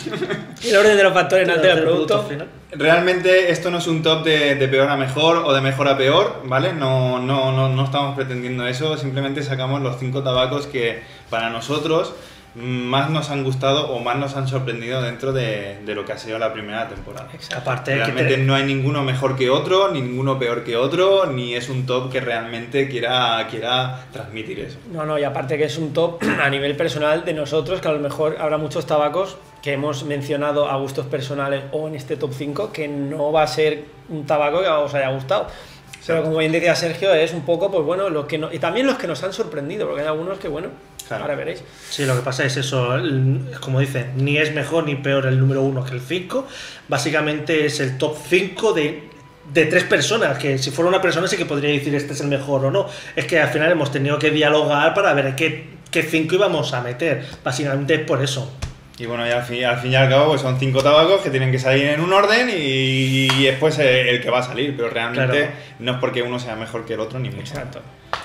el orden de los factores no altera el producto. final. Realmente esto no es un top de, de peor a mejor o de mejor a peor, ¿vale? No, no, no, no estamos pretendiendo eso, simplemente sacamos los cinco tabacos que para nosotros más nos han gustado o más nos han sorprendido dentro de, de lo que ha sido la primera temporada. Aparte que Realmente te- no hay ninguno mejor que otro, ni ninguno peor que otro, ni es un top que realmente quiera, quiera transmitir eso. No, no, y aparte que es un top a nivel personal de nosotros, que a lo mejor habrá muchos tabacos que hemos mencionado a gustos personales o en este top cinco, que no va a ser un tabaco que os haya gustado. Pero como bien decía Sergio, es un poco, pues bueno, los que no, y también los que nos han sorprendido, porque hay algunos que, bueno, Claro. ahora veréis. Sí, lo que pasa es eso, el- como dicen, ni es mejor ni peor el número uno que el cinco. Básicamente es el top cinco de, de tres personas, que si fuera una persona sí que podría decir este es el mejor o no. Es que al final hemos tenido que dialogar para ver qué, qué cinco íbamos a meter. Básicamente es por eso. Y bueno, y al fin, al fin y al cabo pues son cinco tabacos que tienen que salir en un orden y, y después el, el que va a salir, pero realmente Claro. no es porque uno sea mejor que el otro ni mucho. Exacto.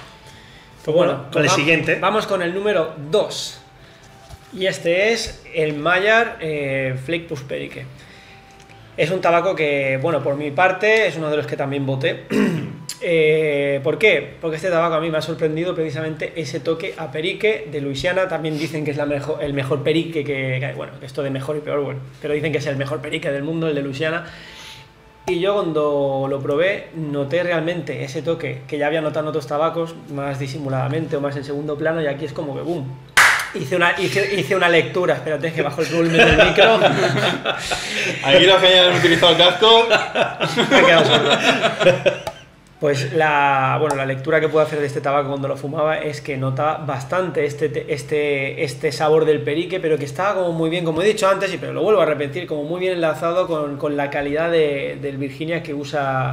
Pues bueno, con el va- siguiente. Vamos con el número dos. Y este es el Maillard eh, Flake Push Perique. Es un tabaco que, bueno, por mi parte, es uno de los que también voté. Eh, ¿Por qué? Porque este tabaco a mí me ha sorprendido precisamente ese toque a perique de Luisiana. También dicen que es la mejor, el mejor perique que, que hay. Bueno, esto de mejor y peor, bueno, pero dicen que es el mejor perique del mundo, el de Luisiana. Y yo cuando lo probé noté realmente ese toque que ya había notado en otros tabacos, más disimuladamente o más en segundo plano, y aquí es como que boom. Hice una, hice, hice una lectura, espérate que bajo el volumen del micro. Aquí los que hayan utilizado el casco, Me he quedado sordo. Pues la, bueno, la lectura que puedo hacer de este tabaco cuando lo fumaba es que notaba bastante este, este, este sabor del perique, pero que estaba como muy bien, como he dicho antes, y pero lo vuelvo a repetir, como muy bien enlazado con, con la calidad de, del Virginia que usa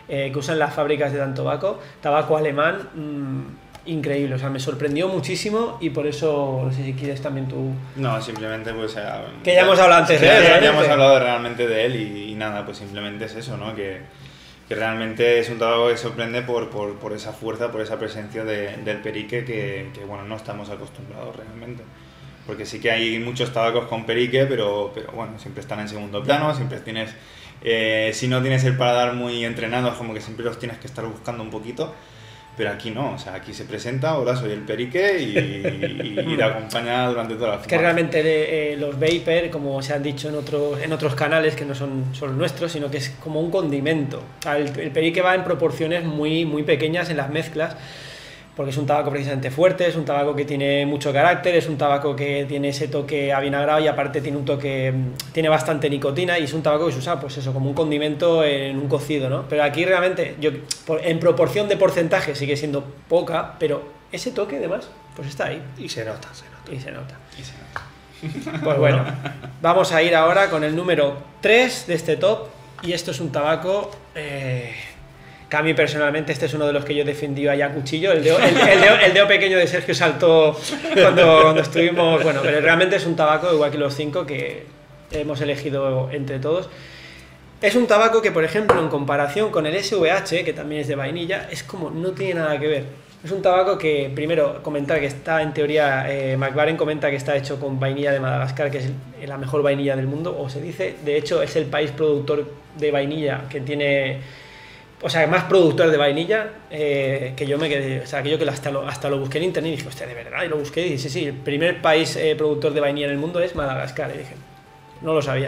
eh, que usan las fábricas de Dantobaco, tabaco alemán, mmm, increíble, o sea, me sorprendió muchísimo y por eso, no sé si quieres también tú... No, simplemente pues... Eh, que ya hemos hablado antes de él, ya, ya hemos hablado realmente de él y, y nada, pues simplemente es eso, ¿no? Que, que realmente es un tabaco que sorprende por, por, por esa fuerza, por esa presencia de, del perique que, que, bueno, no estamos acostumbrados realmente. Porque sí que hay muchos tabacos con perique, pero, pero bueno, siempre están en segundo plano, siempre tienes... Eh, si no tienes el paladar muy entrenado, es como que siempre los tienes que estar buscando un poquito. Pero aquí no, o sea, aquí se presenta, hola, soy el perique y, y, y te acompaña durante toda la fumada. Que realmente eh, los vapor, como se han dicho en otros, en otros canales que no son solo nuestros, sino que es como un condimento. El, el perique va en proporciones muy, muy pequeñas en las mezclas, porque es un tabaco precisamente fuerte, es un tabaco que tiene mucho carácter, es un tabaco que tiene ese toque avinagrado y aparte tiene un toque, tiene bastante nicotina y es un tabaco que se usa, pues eso, como un condimento en un cocido, ¿no? Pero aquí realmente, yo, en proporción de porcentaje sigue siendo poca, pero ese toque además, pues está ahí. Y se nota, se nota. Y se nota. Y se nota. Pues bueno, vamos a ir ahora con el número tres de este top y esto es un tabaco... Eh, que a mí personalmente este es uno de los que yo defendí allá a cuchillo, el dedo, el, el, dedo, el dedo pequeño de Sergio saltó cuando, cuando estuvimos, bueno, pero realmente es un tabaco igual que los cinco que hemos elegido entre todos. Es un tabaco que, por ejemplo, en comparación con el S V H, que también es de vainilla, es como, no tiene nada que ver. Es un tabaco que, primero, comentar que está, en teoría, eh, McLaren comenta que está hecho con vainilla de Madagascar, que es el, la mejor vainilla del mundo, o se dice, de hecho, es el país productor de vainilla que tiene... O sea, más productor de vainilla, eh, que yo me quedé, o sea, que yo que hasta lo, hasta lo busqué en internet y dije, hostia, de verdad, y lo busqué y dije, sí, sí, el primer país eh, productor de vainilla en el mundo es Madagascar, y dije, no lo sabía.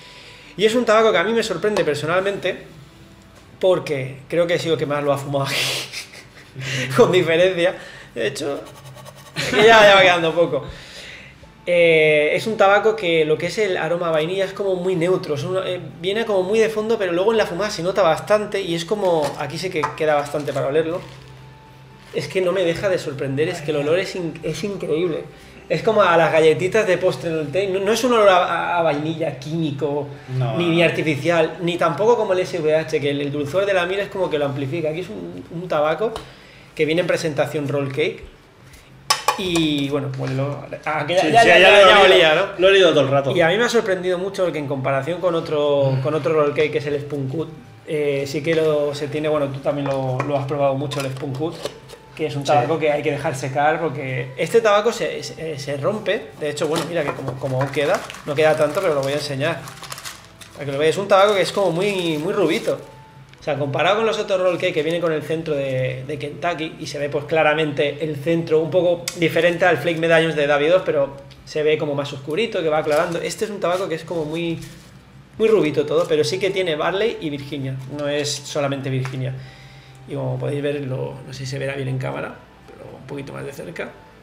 Y es un tabaco que a mí me sorprende personalmente, porque creo que he sido el que más lo ha fumado aquí, con diferencia, de hecho, que ya, ya va quedando poco. Eh, es un tabaco que lo que es el aroma a vainilla es como muy neutro, es una, eh, viene como muy de fondo, pero luego en la fumada se nota bastante y es como, aquí sí que queda bastante para olerlo, es que no me deja de sorprender, es que el olor es, in, es increíble, es como a las galletitas de postre en el té, no, no es un olor a, a vainilla químico, no, ni, ni artificial, ni tampoco como el S V H, que el, el dulzor de la miel es como que lo amplifica, aquí es un, un tabaco que viene en presentación roll cake. Y bueno, pues lo, ah, que ya, sí, ya, sí, ya, ya, ya, ya ya lo, olía, ¿no? Lo he leído todo el rato. Y a mí me ha sorprendido mucho que en comparación con otro, con otro roll cake que es el Spunkut, eh, sí que lo, se tiene, bueno, tú también lo, lo has probado mucho, el Spunkut, que es un tabaco sí. que hay que dejar secar porque este tabaco se, se, se rompe, de hecho, bueno, mira que como, como aún queda, no queda tanto, pero lo voy a enseñar. Para que lo veáis, es un tabaco que es como muy, muy rubito. O sea, comparado con los otros roll cake que vienen con el centro de, de Kentucky y se ve pues claramente el centro un poco diferente al Flake Medallions de Davidoff, pero se ve como más oscurito, que va aclarando. Este es un tabaco que es como muy, muy rubito todo, pero sí que tiene Barley y Virginia, no es solamente Virginia. Y como podéis ver, lo, no sé si se verá bien en cámara, pero un poquito más de cerca.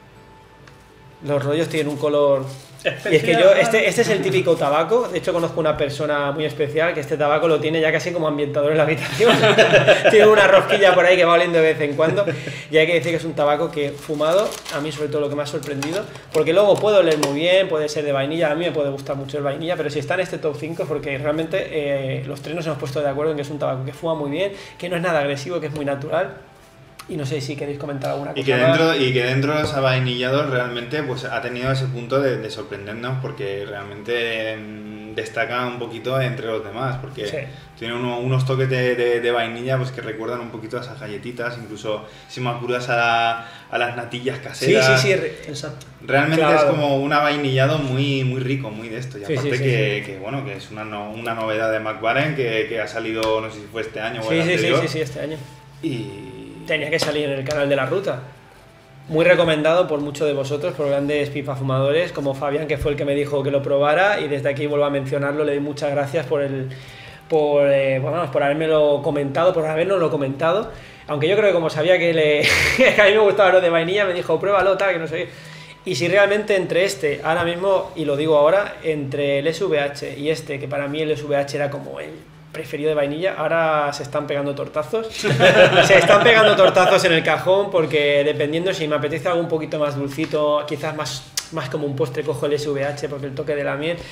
Los rollos tienen un color... Especial. Y es que yo, este, este es el típico tabaco, de hecho conozco una persona muy especial que este tabaco lo tiene ya casi como ambientador en la habitación. Tiene una rosquilla por ahí que va oliendo de vez en cuando y hay que decir que es un tabaco que fumado, a mí sobre todo lo que me ha sorprendido, porque luego puede oler muy bien, puede ser de vainilla, a mí me puede gustar mucho el vainilla, pero si está en este top cinco porque realmente eh, los tres nos hemos puesto de acuerdo en que es un tabaco que fuma muy bien, que no es nada agresivo, que es muy natural. Y no sé si queréis comentar alguna cosa y que dentro más. Y que dentro de los avainillados realmente pues ha tenido ese punto de, de sorprendernos porque realmente mmm, destaca un poquito entre los demás porque sí. tiene uno, unos toques de, de, de vainilla pues que recuerdan un poquito a esas galletitas, incluso si me acuerdas a, la, a las natillas caseras. Sí, sí, sí, exacto. Realmente claro. es como un avainillado muy, muy rico, muy de esto. Y aparte sí, sí, que, sí. que bueno, que es una, no, una novedad de McLaren que, que ha salido, no sé si fue este año o sí, el sí, anterior. Sí, sí, sí, este año. Y... tenía que salir en el canal de la ruta. Muy recomendado por muchos de vosotros, por grandes pipafumadores, como Fabián, que fue el que me dijo que lo probara, y desde aquí vuelvo a mencionarlo, le doy muchas gracias por el por, eh, bueno, por habérmelo comentado, por habernoslo comentado, aunque yo creo que como sabía que, le, que a mí me gustaba lo de vainilla, me dijo, pruébalo, tal, que no sé. Y si realmente entre este, ahora mismo, y lo digo ahora, entre el S V H y este, que para mí el S V H era como el preferido de vainilla, ahora se están pegando tortazos. Se están pegando tortazos en el cajón porque dependiendo si me apetece algo un poquito más dulcito, quizás más, más como un postre, cojo el S V H porque el toque de la miel.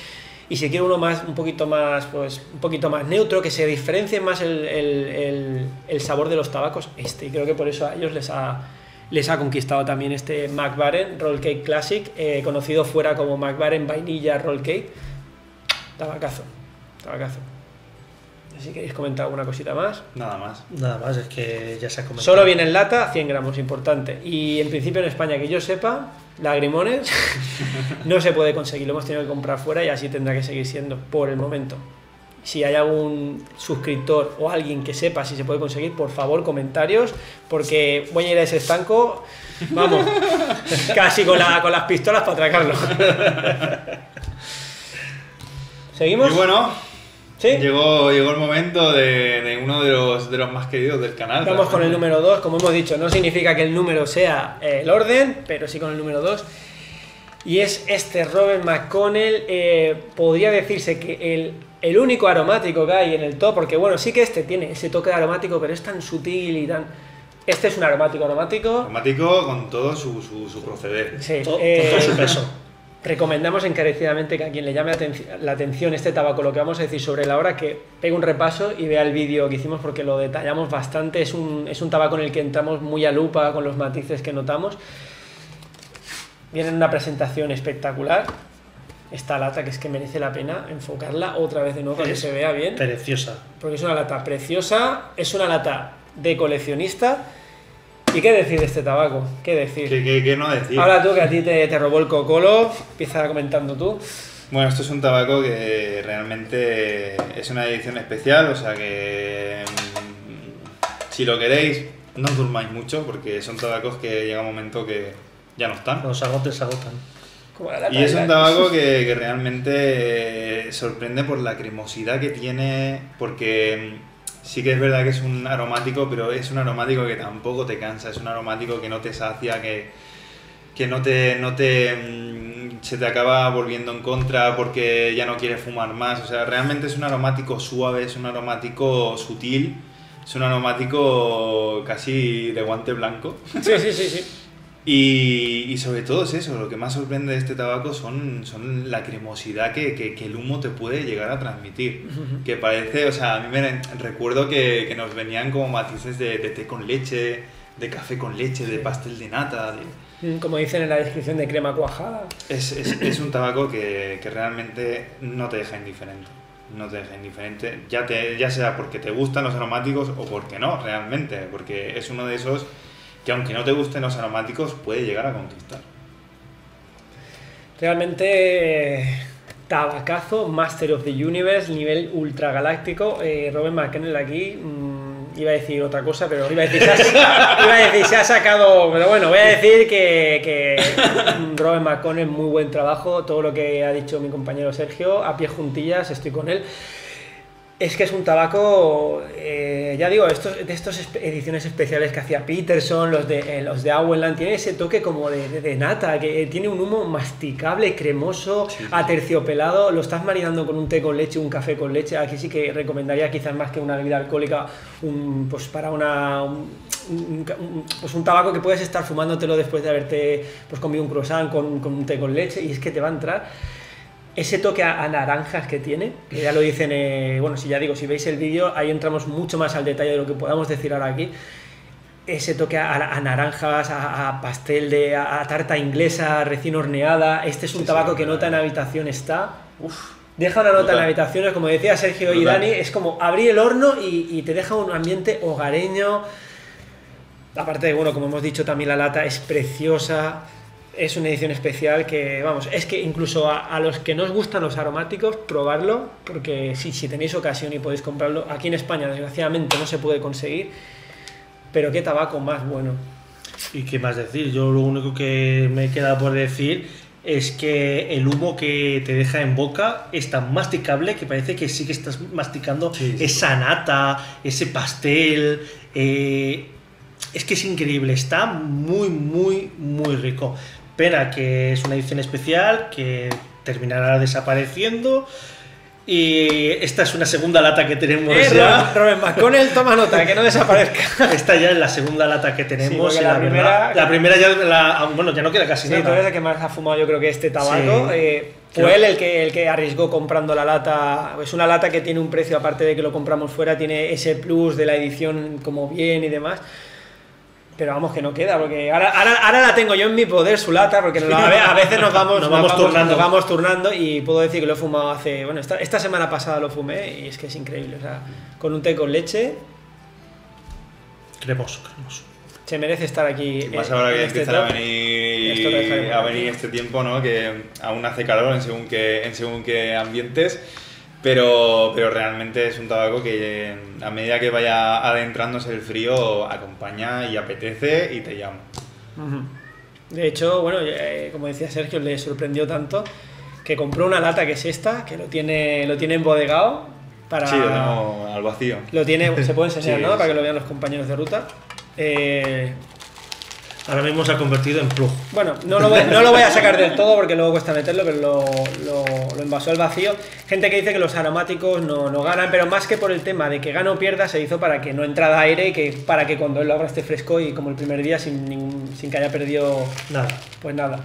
Y si quiero uno más, un poquito más, pues, un poquito más neutro, que se diferencie más el, el, el, el sabor de los tabacos, este. Y creo que por eso a ellos les ha, les ha conquistado también este Mac Baren Roll Cake Classic, eh, conocido fuera como Mac Baren Vainilla Roll Cake. Tabacazo, tabacazo. Si queréis comentar alguna cosita más. Nada más. Nada más, es que ya se ha comentado. Solo viene en lata, cien gramos, importante. Y en principio en España, que yo sepa, lagrimones no se puede conseguir, lo hemos tenido que comprar fuera y así tendrá que seguir siendo por el momento. Si hay algún suscriptor o alguien que sepa si se puede conseguir, por favor, comentarios, porque voy a ir a ese estanco, vamos, casi con, la, con las pistolas para atracarlo. ¿Seguimos? Y bueno, ¿sí? llegó, llegó el momento de, de uno de los, de los más queridos del canal. Vamos con el número dos, como hemos dicho, no significa que el número sea eh, el orden, pero sí con el número dos. Y es este Robert McConnell, eh, podría decirse que el, el único aromático que hay en el top, porque bueno, sí que este tiene ese toque de aromático, pero es tan sutil y tan... Este es un aromático aromático. Aromático con todo su, su, su proceder. Sí, Todo, eh, con todo su peso. Recomendamos encarecidamente que a quien le llame la atención este tabaco, lo que vamos a decir sobre la hora, que pegue un repaso y vea el vídeo que hicimos porque lo detallamos bastante. Es un, es un tabaco en el que entramos muy a lupa con los matices que notamos. Viene en una presentación espectacular. Esta lata que es que merece la pena enfocarla otra vez de nuevo para que se vea bien. Preciosa. Porque es una lata preciosa, es una lata de coleccionista. ¿Y qué decir de este tabaco? ¿Qué decir? ¿Qué, qué, qué no decir? Habla tú, que a ti te, te robó el cocolo. Empieza comentando tú. Bueno, esto es un tabaco que realmente es una edición especial, o sea que mmm, si lo queréis, no os durmáis mucho porque son tabacos que llega un momento que ya no están. Cuando se agoten, se agotan. Como la lata Y es de un la- tabaco que, que realmente sorprende por la cremosidad que tiene, porque sí que es verdad que es un aromático, pero es un aromático que tampoco te cansa, es un aromático que no te sacia, que, que no te, no te mm, se te acaba volviendo en contra porque ya no quieres fumar más. O sea, realmente es un aromático suave, es un aromático sutil, es un aromático casi de guante blanco. Sí, sí, sí, sí. Y, y sobre todo es eso, lo que más sorprende de este tabaco son, son la cremosidad que, que, que el humo te puede llegar a transmitir. Que parece, o sea, a mí me recuerdo que, que nos venían como matices de, de té con leche, de café con leche, de pastel de nata. De... Como dicen en la descripción, de crema cuajada. Es, es, es un tabaco que, que realmente no te deja indiferente. No te deja indiferente, ya, te, ya sea porque te gustan los aromáticos o porque no, realmente. Porque es uno de esos que aunque no te gusten los aromáticos, puede llegar a conquistar. Realmente, eh, tabacazo, Master of the Universe, nivel ultra galáctico. Eh, Robert McConnell aquí, mmm, iba a decir otra cosa, pero iba a decir, se ha, iba a decir, se ha sacado, pero bueno, voy a decir que, que Robert McConnell, muy buen trabajo, todo lo que ha dicho mi compañero Sergio, a pie juntillas, estoy con él. Es que es un tabaco, eh, ya digo, estos, de estas ediciones especiales que hacía Peterson, los de, eh, los de Auenland, tiene ese toque como de, de, de nata, que tiene un humo masticable, cremoso, sí, aterciopelado, lo estás marinando con un té con leche, un café con leche. Aquí sí que recomendaría quizás más que una bebida alcohólica, un, pues para una... Un, Un, un, pues un tabaco que puedes estar fumándotelo después de haberte pues comido un croissant con, con un té con leche, y es que te va a entrar ese toque a, a naranjas que tiene, que ya lo dicen, eh, bueno, si ya digo, si veis el vídeo, ahí entramos mucho más al detalle de lo que podamos decir ahora aquí. Ese toque a, a naranjas, a, a pastel, de, a, a tarta inglesa recién horneada. Este es un sí, tabaco sí, que nota en habitación está... Uf. Deja una nota brutal en habitaciones, como decía Sergio brutal. Y Dani, es como abrir el horno y, y te deja un ambiente hogareño. Aparte de, bueno, como hemos dicho, también la lata es preciosa. Es una edición especial que, vamos, es que incluso a, a los que no os gustan los aromáticos, probarlo, porque si, si tenéis ocasión y podéis comprarlo, aquí en España desgraciadamente no se puede conseguir, pero qué tabaco más bueno. Y qué más decir, yo lo único que me queda por decir es que el humo que te deja en boca es tan masticable que parece que sí que estás masticando sí, sí, esa nata, ese pastel, eh, es que es increíble, está muy, muy, muy rico. Pena que es una edición especial que terminará desapareciendo. Y esta es una segunda lata que tenemos eh, ya. Robert McConnell, toma nota, que no desaparezca. Esta ya es la segunda lata que tenemos. Sí, y la, la, primera, verdad, la primera ya, la, bueno, ya no queda casi sí, nada. Tú eres el que más ha fumado, yo creo que este tabaco. Sí. Eh, Fue él el que, el que arriesgó comprando la lata. Es una lata que tiene un precio, aparte de que lo compramos fuera, tiene ese plus de la edición como bien y demás. Pero vamos, que no queda, porque ahora, ahora, ahora la tengo yo en mi poder, su lata, porque a veces nos vamos, nos nos vamos, vamos, turnando. nos vamos turnando y puedo decir que lo he fumado hace... Bueno, esta, esta semana pasada lo fumé y es que es increíble. O sea, con un té con leche... Cremoso, cremoso. Se merece estar aquí. Y más eh, ahora que en este empiezan a top. Esto lo dejaremos venir, a aquí. venir este tiempo, ¿no? Que aún hace calor en según qué, en según qué ambientes, pero, pero realmente es un tabaco que a medida que vaya adentrándose el frío acompaña y apetece y te llama. Ujú. De hecho, bueno, eh, como decía Sergio, le sorprendió tanto que compró una lata que es esta, que lo tiene, lo tiene embodegado para... Sí, lo tengo al vacío. Lo tiene, se puede enseñar, Sí, ¿no? sí. Para que lo vean los compañeros de ruta. Eh, Ahora mismo se ha convertido en plug. Bueno, no lo, voy, no lo voy a sacar del todo porque luego cuesta meterlo, pero lo, lo, lo envasó al vacío. Gente que dice que los aromáticos no, no ganan, pero más que por el tema de que gana o pierda, se hizo para que no entrara aire y que para que cuando él lo abra esté fresco y como el primer día sin, ningún, sin que haya perdido, Nada. pues nada.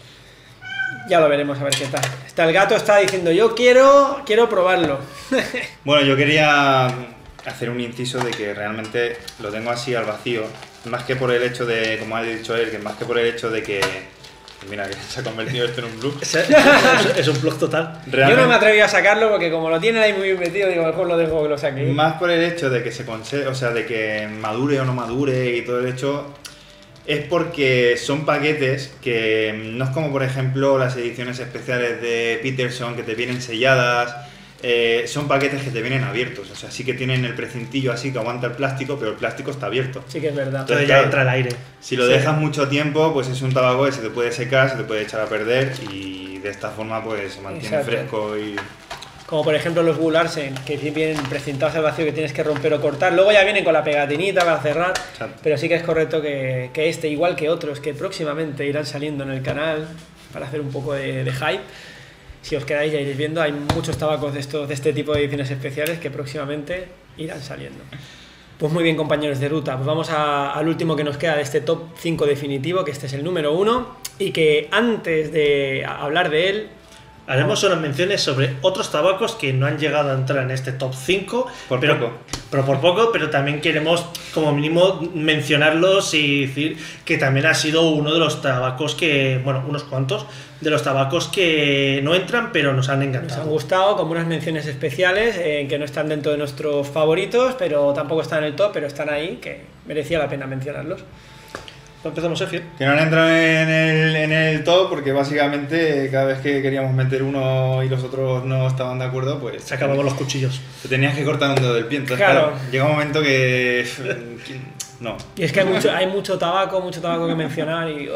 Ya lo veremos a ver qué tal. Está el gato está diciendo, yo quiero, quiero probarlo. Bueno, yo quería hacer un inciso de que realmente lo tengo así al vacío, más que por el hecho de, como ha dicho él, que más que por el hecho de que, mira, que se ha convertido esto en un blue. Es, es, es un plug total. Yo no me atreví a sacarlo porque como lo tienen ahí muy bien metido, digo, mejor lo dejo que lo saque. Más por el hecho de que se conse o sea, de que madure o no madure y todo el hecho, es porque son paquetes que no es como por ejemplo las ediciones especiales de Peterson que te vienen selladas. Eh, son paquetes que te vienen abiertos, o sea, sí que tienen el precintillo así que aguanta el plástico, pero el plástico está abierto. Sí que es verdad. Entonces ya entra el aire. Si lo Sí. dejas mucho tiempo, pues es un tabaco que se te puede secar, se te puede echar a perder y de esta forma pues se mantiene Exacto. fresco y... Como por ejemplo los Bull Arsen, que vienen precintados al vacío que tienes que romper o cortar. Luego ya vienen con la pegatinita para cerrar. Exacto. Pero sí que es correcto que, que este, igual que otros, que próximamente irán saliendo en el canal para hacer un poco de, de hype. Si os quedáis ya iréis viendo, hay muchos tabacos de, estos, de este tipo de ediciones especiales que próximamente irán saliendo. Pues muy bien, compañeros de ruta, pues vamos a, al último que nos queda de este top cinco definitivo, que este es el número uno, y que antes de hablar de él... Haremos unas menciones sobre otros tabacos que no han llegado a entrar en este top cinco. Por pero, poco. Pero por poco, pero también queremos como mínimo mencionarlos y decir que también ha sido uno de los tabacos que, bueno, unos cuantos, de los tabacos que no entran pero nos han Nos encantado. han gustado, como unas menciones especiales, eh, que no están dentro de nuestros favoritos, pero tampoco están en el top, pero están ahí, que merecía la pena mencionarlos. Empezamos, Sergio. Que no han entrado en el, en el top porque básicamente cada vez que queríamos meter uno y los otros no estaban de acuerdo, pues... Se acabamos los cuchillos. Te tenías que cortar un dedo del pie, entonces Claro. claro, llega un momento que... no. Y es que hay mucho, hay mucho tabaco, mucho tabaco que mencionar y... ugh.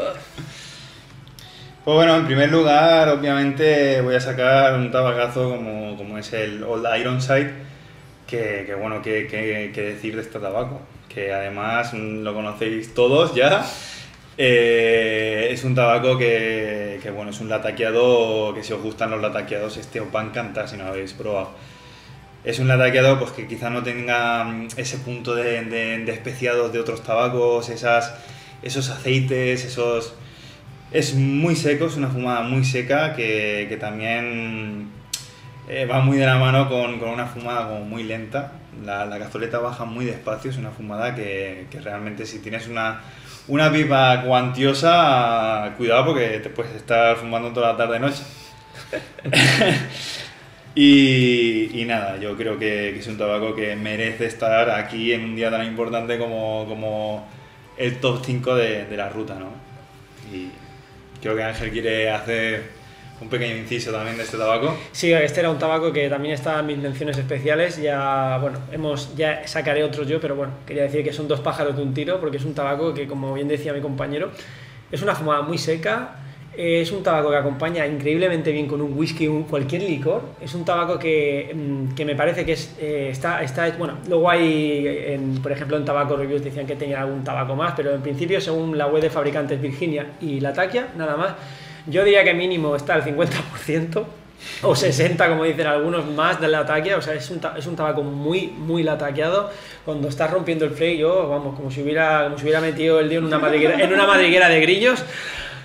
Pues bueno, en primer lugar, obviamente voy a sacar un tabacazo como, como es el Old Ironside, que, que bueno, que, que, que decir de este tabaco, que además mm, lo conocéis todos ya. Eh, es un tabaco que, que bueno, es un lataqueado, que si os gustan los lataqueados este os va a encantar si no lo habéis probado. Es un lataqueado pues, que quizá no tenga mm, ese punto de, de, de especiados de otros tabacos, esas, esos aceites, esos... Es muy seco, es una fumada muy seca que, que también eh, va muy de la mano con, con una fumada como muy lenta. La, la cazoleta baja muy despacio, es una fumada que, que realmente si tienes una, una pipa cuantiosa, cuidado porque te puedes estar fumando toda la tarde-noche. y, y nada, yo creo que, que es un tabaco que merece estar aquí en un día tan importante como, como el top cinco de, de la ruta, ¿no? Y creo que Ángel quiere hacer un pequeño inciso también de este tabaco. Sí, este era un tabaco que también estaba en mis menciones especiales. Ya, bueno, hemos, ya sacaré otros yo, pero bueno, quería decir que son dos pájaros de un tiro, porque es un tabaco que, como bien decía mi compañero, es una fumada muy seca. Es un tabaco que acompaña increíblemente bien con un whisky o cualquier licor. Es un tabaco que, que me parece que es, eh, está, está... Bueno, luego hay, en, por ejemplo, en Tabaco Reviews decían que tenía algún tabaco más, pero en principio, según la web de fabricantes Virginia y Latakia, nada más, yo diría que mínimo está al cincuenta por ciento o sesenta por ciento, como dicen algunos, más de Latakia. O sea, es un, es un tabaco muy, muy lataqueado. Cuando estás rompiendo el flake, yo, vamos, como si hubiera, como si hubiera metido el dedo en una madriguera, en una madriguera de grillos. O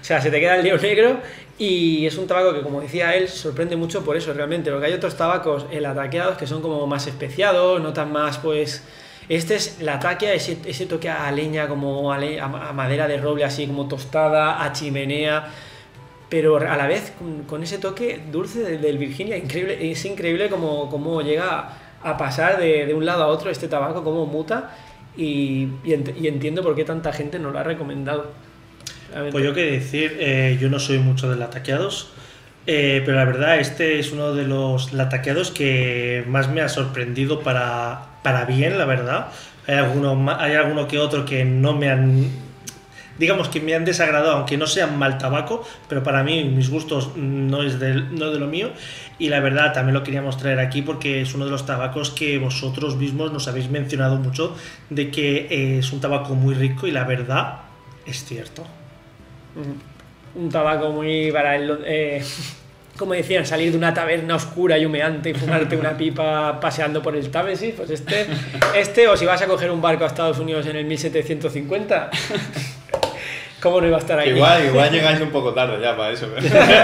sea, se te queda el lío negro y es un tabaco que, como decía él, sorprende mucho por eso realmente, porque hay otros tabacos el ataqueados que son como más especiados, notan más pues... Este es la taquia, ese, ese toque a leña, como a, le, a madera de roble así como tostada, a chimenea, pero a la vez con, con ese toque dulce del, del Virginia, increíble, es increíble como, como llega a pasar de, de un lado a otro este tabaco, cómo muta y, y, ent, y entiendo por qué tanta gente nos lo ha recomendado. Pues yo qué decir, eh, yo no soy mucho de lataqueados, eh, pero la verdad este es uno de los lataqueados que más me ha sorprendido para, para bien, la verdad. Hay alguno, hay alguno que otro que no me han, digamos que me han desagradado, aunque no sean mal tabaco, pero para mí, mis gustos no es de, no de lo mío. Y la verdad también lo queríamos traer aquí porque es uno de los tabacos que vosotros mismos nos habéis mencionado mucho, de que eh, es un tabaco muy rico y la verdad es cierto. Un tabaco muy para el, eh, como decían, salir de una taberna oscura y humeante y fumarte una pipa paseando por el Támesis, pues este, este o si vas a coger un barco a Estados Unidos en el mil setecientos cincuenta, ¿cómo no iba a estar ahí? Igual, igual llegáis un poco tarde ya para eso.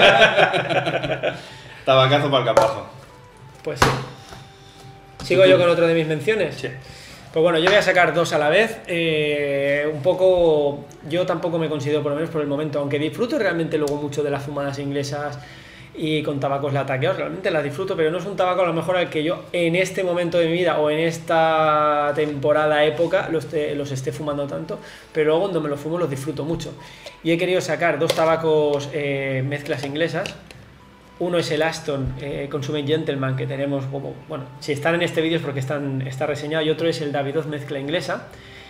Tabacazo para el capazo. Pues sí. ¿Sigo yo con otro de mis menciones? Sí. Pues bueno, yo voy a sacar dos a la vez. Eh, un poco, yo tampoco me considero, por lo menos por el momento, aunque disfruto realmente luego mucho de las fumadas inglesas y con tabacos lataqueados, realmente las disfruto, pero no es un tabaco a lo mejor al que yo en este momento de mi vida o en esta temporada, época, los, te, los esté fumando tanto, pero luego cuando me los fumo los disfruto mucho. Y he querido sacar dos tabacos eh, mezclas inglesas. Uno es el Aston eh, Consumer Gentleman, que tenemos como, bueno, si están en este vídeo es porque están, está reseñado, y otro es el Davidoff mezcla inglesa.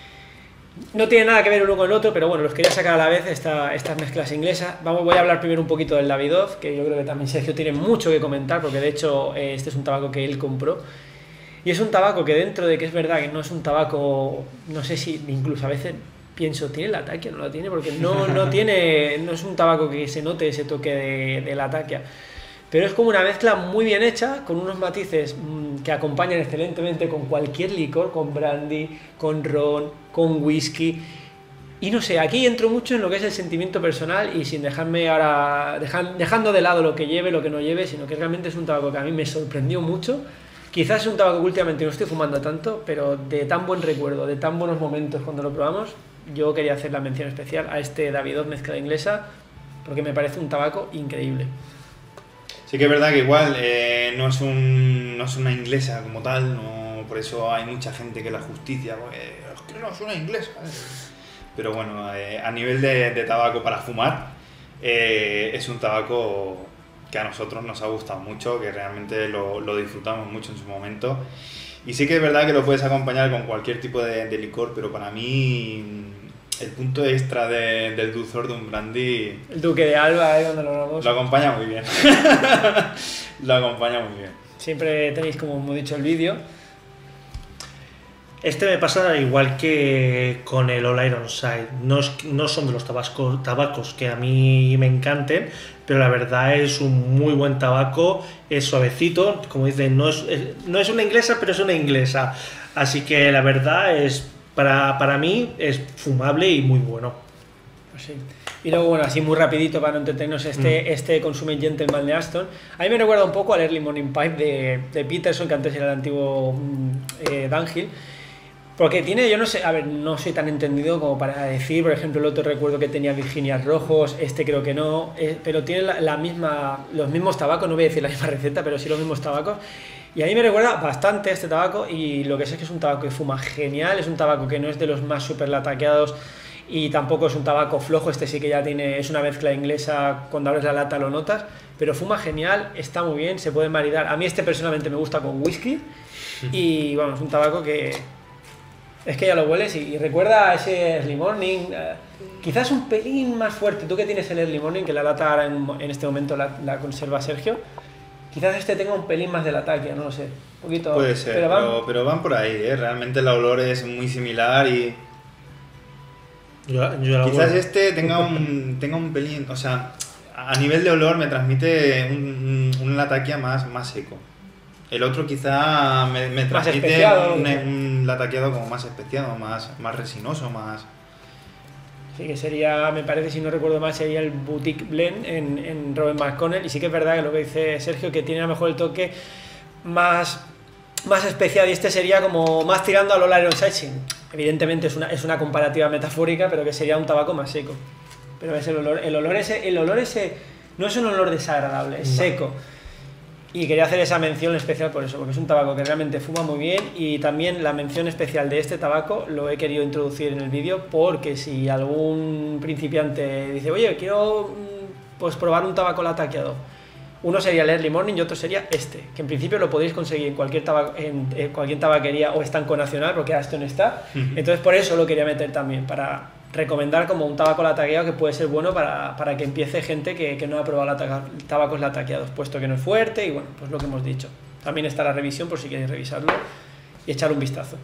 No tiene nada que ver uno con el otro, pero bueno, los quería sacar a la vez, esta, estas mezclas inglesas. Vamos, voy a hablar primero un poquito del Davidoff, que yo creo que también Sergio tiene mucho que comentar, porque de hecho eh, este es un tabaco que él compró. Y es un tabaco que, dentro de que es verdad que no es un tabaco, no sé si incluso a veces pienso, ¿tiene la taquia o no la tiene? Porque no, no tiene, no es un tabaco que se note ese toque de, de la taquia. Pero es como una mezcla muy bien hecha, con unos matices mmm, que acompañan excelentemente con cualquier licor, con brandy, con ron, con whisky. Y no sé, aquí entro mucho en lo que es el sentimiento personal y sin dejarme ahora, dejan, dejando de lado lo que lleve, lo que no lleve, sino que realmente es un tabaco que a mí me sorprendió mucho. Quizás es un tabaco que últimamente no estoy fumando tanto, pero de tan buen recuerdo, de tan buenos momentos cuando lo probamos, yo quería hacer la mención especial a este Davidoff mezcla inglesa, porque me parece un tabaco increíble. Sí que es verdad que igual eh, no, es un, no es una inglesa como tal, no, por eso hay mucha gente que la justicia, pues, es que no es una inglesa. Pero bueno, eh, a nivel de, de tabaco para fumar, eh, es un tabaco que a nosotros nos ha gustado mucho, que realmente lo, lo disfrutamos mucho en su momento. Y sí que es verdad que lo puedes acompañar con cualquier tipo de, de licor, pero para mí el punto extra de, del dulzor de un brandy... El Duque de Alba, ¿eh? Cuando lo grabamos. Lo acompaña muy bien. Lo acompaña muy bien. Siempre tenéis, como hemos dicho, el vídeo. Este me pasa igual que con el All Ironside. No, es, no son de los tabasco, tabacos que a mí me encanten, pero la verdad es un muy buen tabaco, es suavecito, como dicen, no es, es, no es una inglesa, pero es una inglesa. Así que la verdad es, para, para mí, es fumable y muy bueno. Pues sí. Y luego, bueno, así muy rapidito para no entretenernos, este, mm. este Consumer Gentleman de Aston, a mí me recuerda un poco al Early Morning Pipe de, de Peterson, que antes era el antiguo eh, Dunhill. Porque tiene, yo no sé, a ver, no soy tan entendido como para decir, por ejemplo, el otro recuerdo que tenía Virginias rojos, este creo que no, eh, pero tiene la, la misma, los mismos tabacos, no voy a decir la misma receta, pero sí los mismos tabacos. Y a mí me recuerda bastante este tabaco, y lo que sé es que es un tabaco que fuma genial, es un tabaco que no es de los más súper lataqueados y tampoco es un tabaco flojo, este sí que ya tiene, es una mezcla inglesa, cuando abres la lata lo notas, pero fuma genial, está muy bien, se puede maridar. A mí este personalmente me gusta con whisky y bueno, es un tabaco que... Es que ya lo hueles y, y recuerda a ese Early Morning, uh, quizás un pelín más fuerte. Tú que tienes el Early Morning, que la lata ahora en, en este momento la, la conserva Sergio, quizás este tenga un pelín más de la taquia, no lo sé. Un poquito, puede ser, pero van, pero, pero van por ahí, ¿eh? Realmente el olor es muy similar y... Yo, yo quizás bueno. este tenga un, tenga un pelín, o sea, a nivel de olor me transmite un, un, un lataquia más, más seco. El otro quizá me, me transmite un, un lataqueado como más especiado, más, más resinoso, más... Así que sería, me parece, si no recuerdo mal, sería el Boutique Blend en, en Robert McConnell. Y sí que es verdad que lo que dice Sergio, que tiene a lo mejor el toque más, más especial, y este sería como más tirando al All Iron Sightseeing. Evidentemente es una, es una comparativa metafórica, pero que sería un tabaco más seco. Pero es el olor, el olor ese, el olor ese no es un olor desagradable, es No. seco. Y quería hacer esa mención especial por eso, porque es un tabaco que realmente fuma muy bien. Y también la mención especial de este tabaco lo he querido introducir en el vídeo, porque si algún principiante dice, oye, quiero pues probar un tabaco lataqueado, uno sería el Early Morning y otro sería este, que en principio lo podéis conseguir en cualquier, tabaco, en, en cualquier tabaquería o estanco nacional, porque Aston está. Entonces por eso lo quería meter también, para recomendar como un tabaco lataqueado que puede ser bueno para, para que empiece gente que, que no ha probado lata, tabacos lataqueados, puesto que no es fuerte. Y bueno, pues lo que hemos dicho. También está la revisión por si queréis revisarlo y echar un vistazo.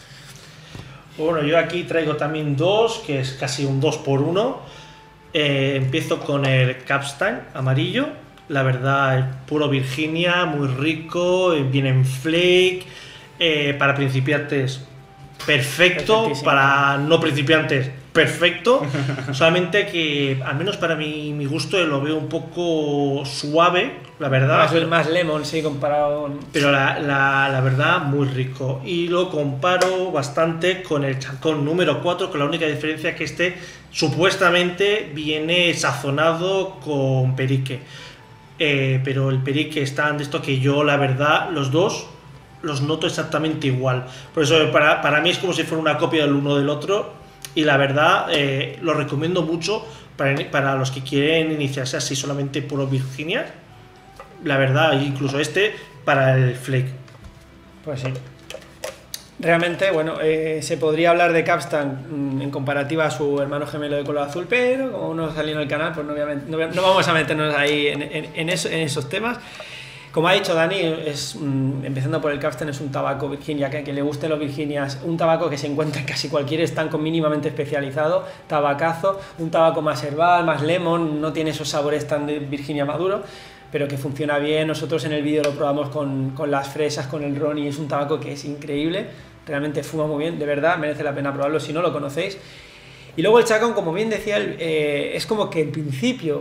Bueno, yo aquí traigo también dos, que es casi un dos por uno. Eh, empiezo con el Capstein amarillo. La verdad, es puro Virginia, muy rico, viene en flake. Eh, para principiantes, perfecto. Para no principiantes, perfecto. Solamente que, al menos para mi, mi gusto, lo veo un poco suave, la verdad. Más, más lemon, sí, comparado. Pero la, la, la verdad, muy rico. Y lo comparo bastante con el Chacón número cuatro, con la única diferencia que este supuestamente viene sazonado con perique. Eh, pero el perique está de esto que yo, la verdad, los dos los noto exactamente igual. Por eso para, para mí es como si fuera una copia del uno del otro. Y la verdad, eh, lo recomiendo mucho para, para los que quieren iniciarse así solamente puro Virginia. La verdad, incluso este para el flake. Pues sí. Realmente, bueno, eh, se podría hablar de Capstan en comparativa a su hermano gemelo de color azul, pero como no salió en el canal, pues no, obviamente, no, no vamos a meternos ahí en, en, en, eso, en esos temas. Como ha dicho Dani, es, mm, empezando por el Capstan, es un tabaco Virginia, que a quien le gusten los Virginias, un tabaco que se encuentra en casi cualquier estanco mínimamente especializado, tabacazo, un tabaco más herbal, más lemon, no tiene esos sabores tan de Virginia maduro, pero que funciona bien. Nosotros en el vídeo lo probamos con, con las fresas, con el ron, y es un tabaco que es increíble, realmente fuma muy bien, de verdad, merece la pena probarlo si no lo conocéis. Y luego el Chacón, como bien decía, eh, es como que en principio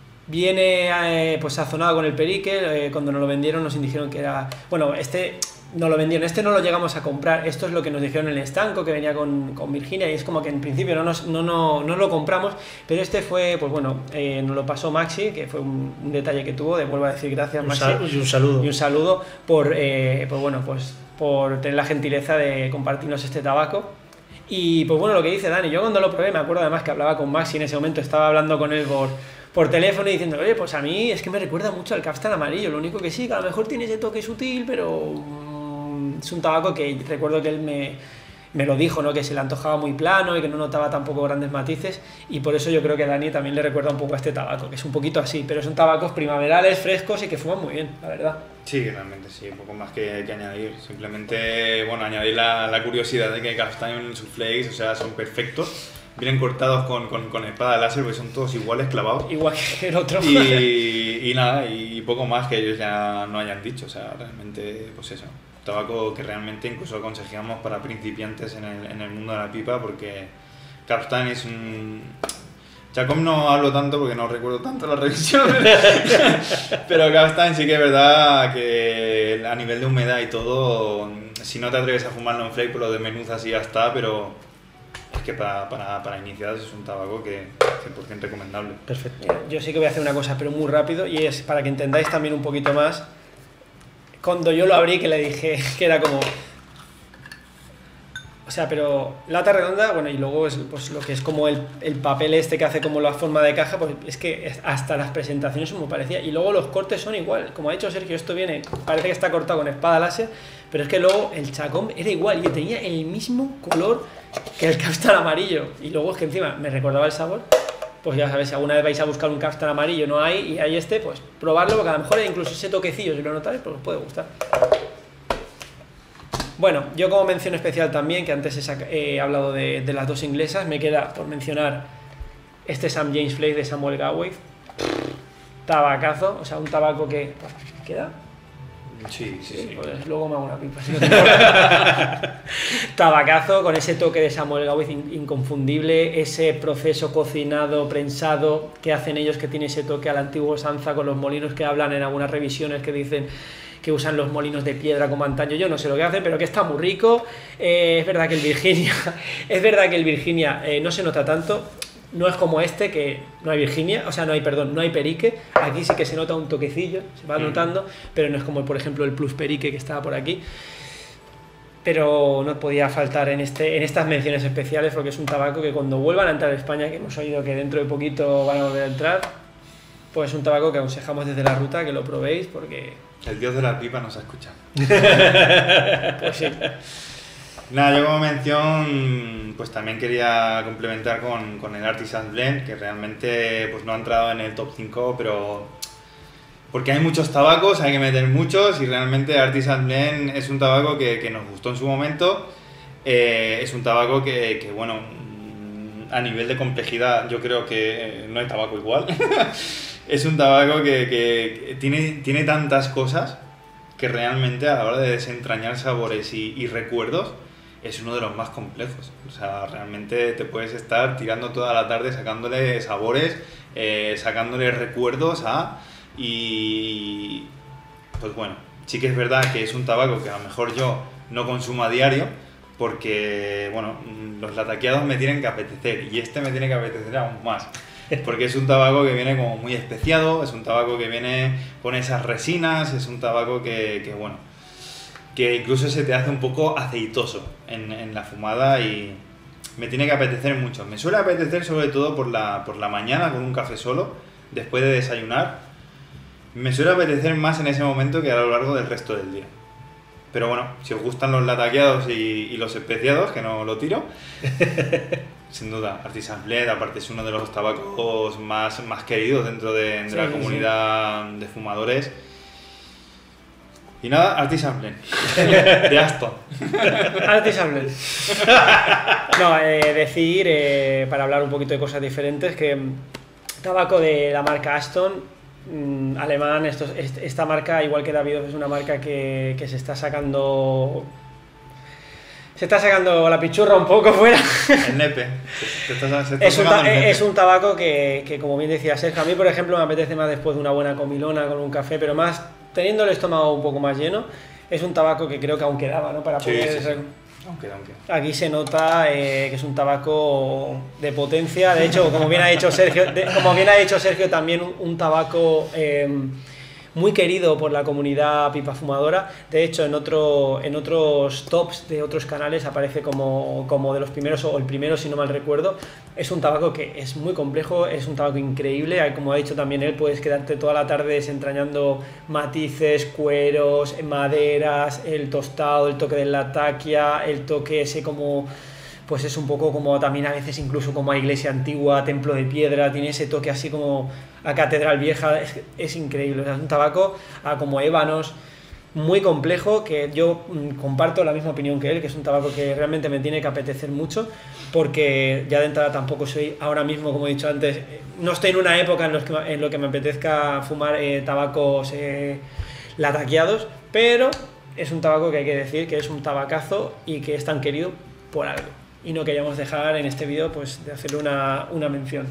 viene eh, pues sazonado con el perique. Eh, cuando nos lo vendieron nos dijeron que era, bueno, este no lo vendieron, este no lo llegamos a comprar, esto es lo que nos dijeron en el estanco, que venía con, con Virginia, y es como que en principio no nos no, no, no lo compramos, pero este fue, pues bueno, eh, nos lo pasó Maxi, que fue un, un detalle que tuvo, de vuelvo a decir gracias Maxi, un sal, y un saludo y un saludo por, eh, pues bueno, pues por tener la gentileza de compartirnos este tabaco. Y pues bueno, lo que dice Dani, yo cuando lo probé, me acuerdo además que hablaba con Maxi en ese momento, estaba hablando con él por, por teléfono y diciendo, oye, pues a mí es que me recuerda mucho al Capstan amarillo, lo único que sí, que a lo mejor tiene ese toque sutil, pero mmm, es un tabaco que recuerdo que él me, me lo dijo, ¿no? Que se le antojaba muy plano y que no notaba tampoco grandes matices, y por eso yo creo que a Dani también le recuerda un poco a este tabaco, que es un poquito así, pero son tabacos primaverales, frescos y que fuman muy bien, la verdad. Sí, realmente sí, un poco más que, que añadir. Simplemente, bueno, añadir la, la curiosidad de que Capstan, sus flakes, o sea, son perfectos. Vienen cortados con, con, con espada láser, porque son todos iguales, clavados. Igual que el otro. Y, y nada, y poco más que ellos ya no hayan dicho. O sea, realmente, pues eso. Tabaco que realmente incluso aconsejamos para principiantes en el, en el mundo de la pipa, porque Capstan es un... Chacón no hablo tanto porque no recuerdo tanto la revisión, pero Capstan sí que es verdad que a nivel de humedad y todo, si no te atreves a fumarlo en flake, pues lo desmenuzas y ya está, pero es que para, para, para iniciados es un tabaco que cien por ciento recomendable. Perfecto. Yo sí que voy a hacer una cosa, pero muy rápido, y es para que entendáis también un poquito más. Cuando yo lo abrí, que le dije que era como... O sea, pero lata redonda, bueno, y luego es pues, lo que es como el, el papel este que hace como la forma de caja, pues es que hasta las presentaciones son muy parecidas. Y luego los cortes son igual. Como ha dicho Sergio, esto viene, parece que está cortado con espada láser, pero es que luego el Chacón era igual y tenía el mismo color que el Capstan amarillo. Y luego es que encima me recordaba el sabor. Pues ya sabéis, si alguna vez vais a buscar un Capstan amarillo, no hay, y hay este, pues probarlo, porque a lo mejor incluso ese toquecillo, si lo notáis, pues os puede gustar. Bueno, yo como mención especial también, que antes he, he hablado de, de las dos inglesas, me queda por mencionar este Sam James Flake de Samuel Gawith. Tabacazo, o sea, un tabaco que... ¿Queda? Sí, sí, sí. Pues luego me hago una pipa. Si no tengo... Tabacazo con ese toque de Samuel Gauez inconfundible, ese proceso cocinado, prensado que hacen ellos, que tiene ese toque a la antigua usanza, con los molinos que hablan en algunas revisiones que dicen que usan los molinos de piedra como antaño. Yo no sé lo que hacen, pero que está muy rico. Eh, es verdad que el Virginia, es verdad que el Virginia eh, no se nota tanto. No es como este, que no hay Virginia, o sea, no hay, perdón, no hay Perique. Aquí sí que se nota un toquecillo, se va notando, pero no es como, por ejemplo, el Plus Perique que estaba por aquí. Pero no podía faltar en, este, en estas menciones especiales, porque es un tabaco que cuando vuelvan a entrar a España, que hemos oído que dentro de poquito van a volver a entrar, pues es un tabaco que aconsejamos desde la ruta que lo probéis, porque... El dios de la pipa nos ha escuchado. Pues sí. Nada, yo como mención, pues también quería complementar con, con el Artisan Blend, que realmente pues no ha entrado en el top cinco, pero porque hay muchos tabacos, hay que meter muchos, y realmente Artisan Blend es un tabaco que, que nos gustó en su momento. Eh, es un tabaco que, que, bueno, a nivel de complejidad yo creo que no hay tabaco igual. Es un tabaco que, que, que tiene, tiene tantas cosas que realmente a la hora de desentrañar sabores y, y recuerdos es uno de los más complejos. O sea, realmente te puedes estar tirando toda la tarde sacándole sabores, eh, sacándole recuerdos a... Y pues bueno, sí que es verdad que es un tabaco que a lo mejor yo no consumo a diario, porque bueno, los lataqueados me tienen que apetecer y este me tiene que apetecer aún más. Porque es un tabaco que viene como muy especiado, es un tabaco que viene con esas resinas, es un tabaco que, que bueno, que incluso se te hace un poco aceitoso en, en la fumada y me tiene que apetecer mucho. Me suele apetecer sobre todo por la, por la mañana con un café solo, después de desayunar. Me suele apetecer más en ese momento que a lo largo del resto del día. Pero bueno, si os gustan los lataqueados y, y los especiados, que no lo tiro, sin duda, Artisan Blend, aparte es uno de los tabacos más, más queridos dentro de, de sí, la comunidad sí. de fumadores. Y nada, Artisan Blend, de Aston. Artisan Blend. No, eh, decir, eh, para hablar un poquito de cosas diferentes, que tabaco de la marca Aston, mmm, alemán, esto, esta marca, igual que Davidoff, es una marca que, que se está sacando... Se está sacando la pichurra un poco fuera. El nepe. Se está, se está es, un el nepe. es un tabaco que, que, como bien decía Sergio, a mí, por ejemplo, me apetece más después de una buena comilona con un café, pero más teniendo el estómago un poco más lleno. Es un tabaco que creo que aún quedaba, ¿no? Para poder... Sí, sí, sí. Aunque, aunque. Aquí se nota eh, que es un tabaco de potencia. De hecho, como bien ha dicho Sergio, de, como bien ha dicho Sergio, también un, un tabaco eh, muy querido por la comunidad pipa fumadora. De hecho, en, otro, en otros tops de otros canales aparece como, como de los primeros, o el primero si no mal recuerdo. Es un tabaco que es muy complejo, es un tabaco increíble. Como ha dicho también él, puedes quedarte toda la tarde desentrañando matices, cueros, maderas, el tostado, el toque de la taquia, el toque ese como... pues es un poco como también a veces incluso como a iglesia antigua, templo de piedra, tiene ese toque así como a catedral vieja, es, es increíble, o sea, es un tabaco a como ébanos, muy complejo, que yo mmm, comparto la misma opinión que él, que es un tabaco que realmente me tiene que apetecer mucho, porque ya de entrada tampoco soy, ahora mismo, como he dicho antes, no estoy en una época en, los que, en lo que me apetezca fumar eh, tabacos eh, lataqueados, pero es un tabaco que hay que decir que es un tabacazo y que es tan querido por algo. Y no queríamos dejar en este vídeo pues de hacerle una, una mención.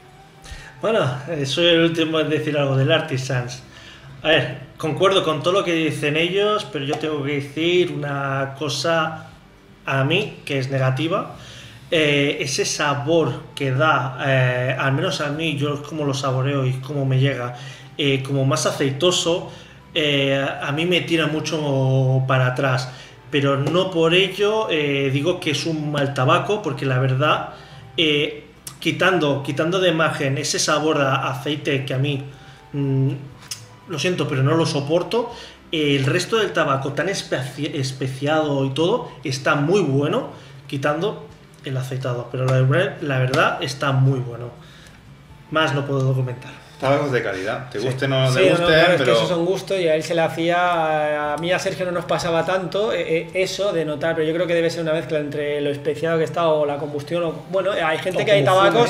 Bueno, soy el último en decir algo del Artisans. A ver, concuerdo con todo lo que dicen ellos, pero yo tengo que decir una cosa a mí que es negativa. Eh, ese sabor que da, eh, al menos a mí, yo como lo saboreo y cómo me llega, eh, como más aceitoso, eh, a mí me tira mucho para atrás. Pero no por ello eh, digo que es un mal tabaco, porque la verdad, eh, quitando, quitando de imagen ese sabor a aceite que a mí, mmm, lo siento, pero no lo soporto, eh, el resto del tabaco tan especi especiado y todo está muy bueno, quitando el aceitado, pero la, la verdad está muy bueno. Más no puedo comentar. Tabacos de calidad, te guste o no sí, te guste, no, claro, pero... es que eso son gustos y a él se le hacía, a mí a Sergio no nos pasaba tanto eh, eso de notar, pero yo creo que debe ser una mezcla entre lo especiado que está o la combustión, o bueno, hay gente o que hay tabacos fume.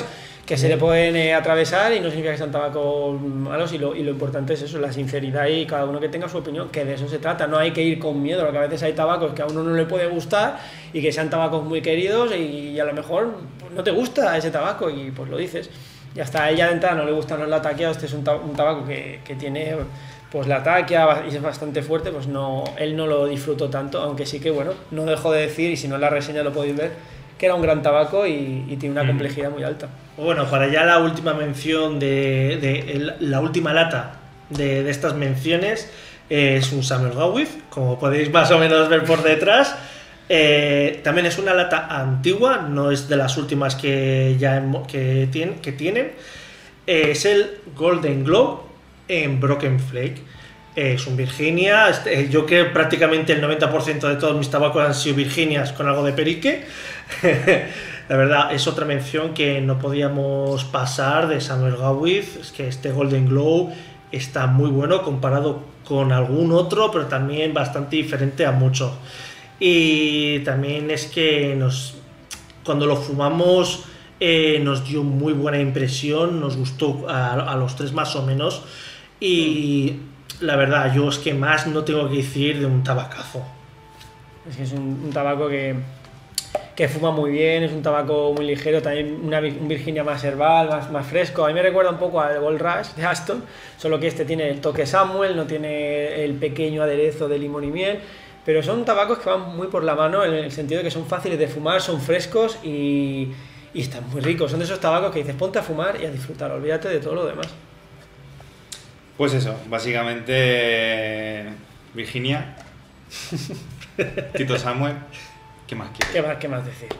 que se le pueden eh, atravesar y no significa que sean tabacos malos y lo, y lo importante es eso, la sinceridad y cada uno que tenga su opinión, que de eso se trata, no hay que ir con miedo, porque a veces hay tabacos que a uno no le puede gustar y que sean tabacos muy queridos y, y a lo mejor pues, no te gusta ese tabaco y pues lo dices. Y hasta a ella de entrada no le gustan los lataqueados, este es un, tab un tabaco que, que tiene pues la taquia y es bastante fuerte, pues no, él no lo disfrutó tanto, aunque sí que bueno, no dejo de decir, y si no en la reseña lo podéis ver, que era un gran tabaco y, y tiene una complejidad muy alta. Bueno, para ya la última mención de, de el, la última lata de, de estas menciones eh, es un Samuel Gawith, como podéis más o menos ver por detrás. Eh, también es una lata antigua, no es de las últimas que ya que, tiene, que tienen. Eh, es el Golden Glow en Broken Flake. Eh, es un Virginia. Este, yo que prácticamente el noventa por ciento de todos mis tabacos han sido Virginias con algo de perique. La verdad, es otra mención que no podíamos pasar de Samuel Gawith. Es que este Golden Glow está muy bueno comparado con algún otro, pero también bastante diferente a muchos. Y también es que nos, cuando lo fumamos eh, nos dio muy buena impresión, nos gustó a, a los tres más o menos. Y la verdad, yo es que más no tengo que decir de un tabacazo. Es que es un, un tabaco que... que fuma muy bien, es un tabaco muy ligero, también una, un Virginia más herbal, más, más fresco. A mí me recuerda un poco al Gold Rush de Aston, solo que este tiene el toque Samuel, no tiene el pequeño aderezo de limón y miel, pero son tabacos que van muy por la mano en el sentido de que son fáciles de fumar, son frescos y, y están muy ricos. Son de esos tabacos que dices, ponte a fumar y a disfrutar, olvídate de todo lo demás. Pues eso, básicamente Virginia, Tito Samuel. ¿Qué más quieres? ¿Qué más, qué más decir?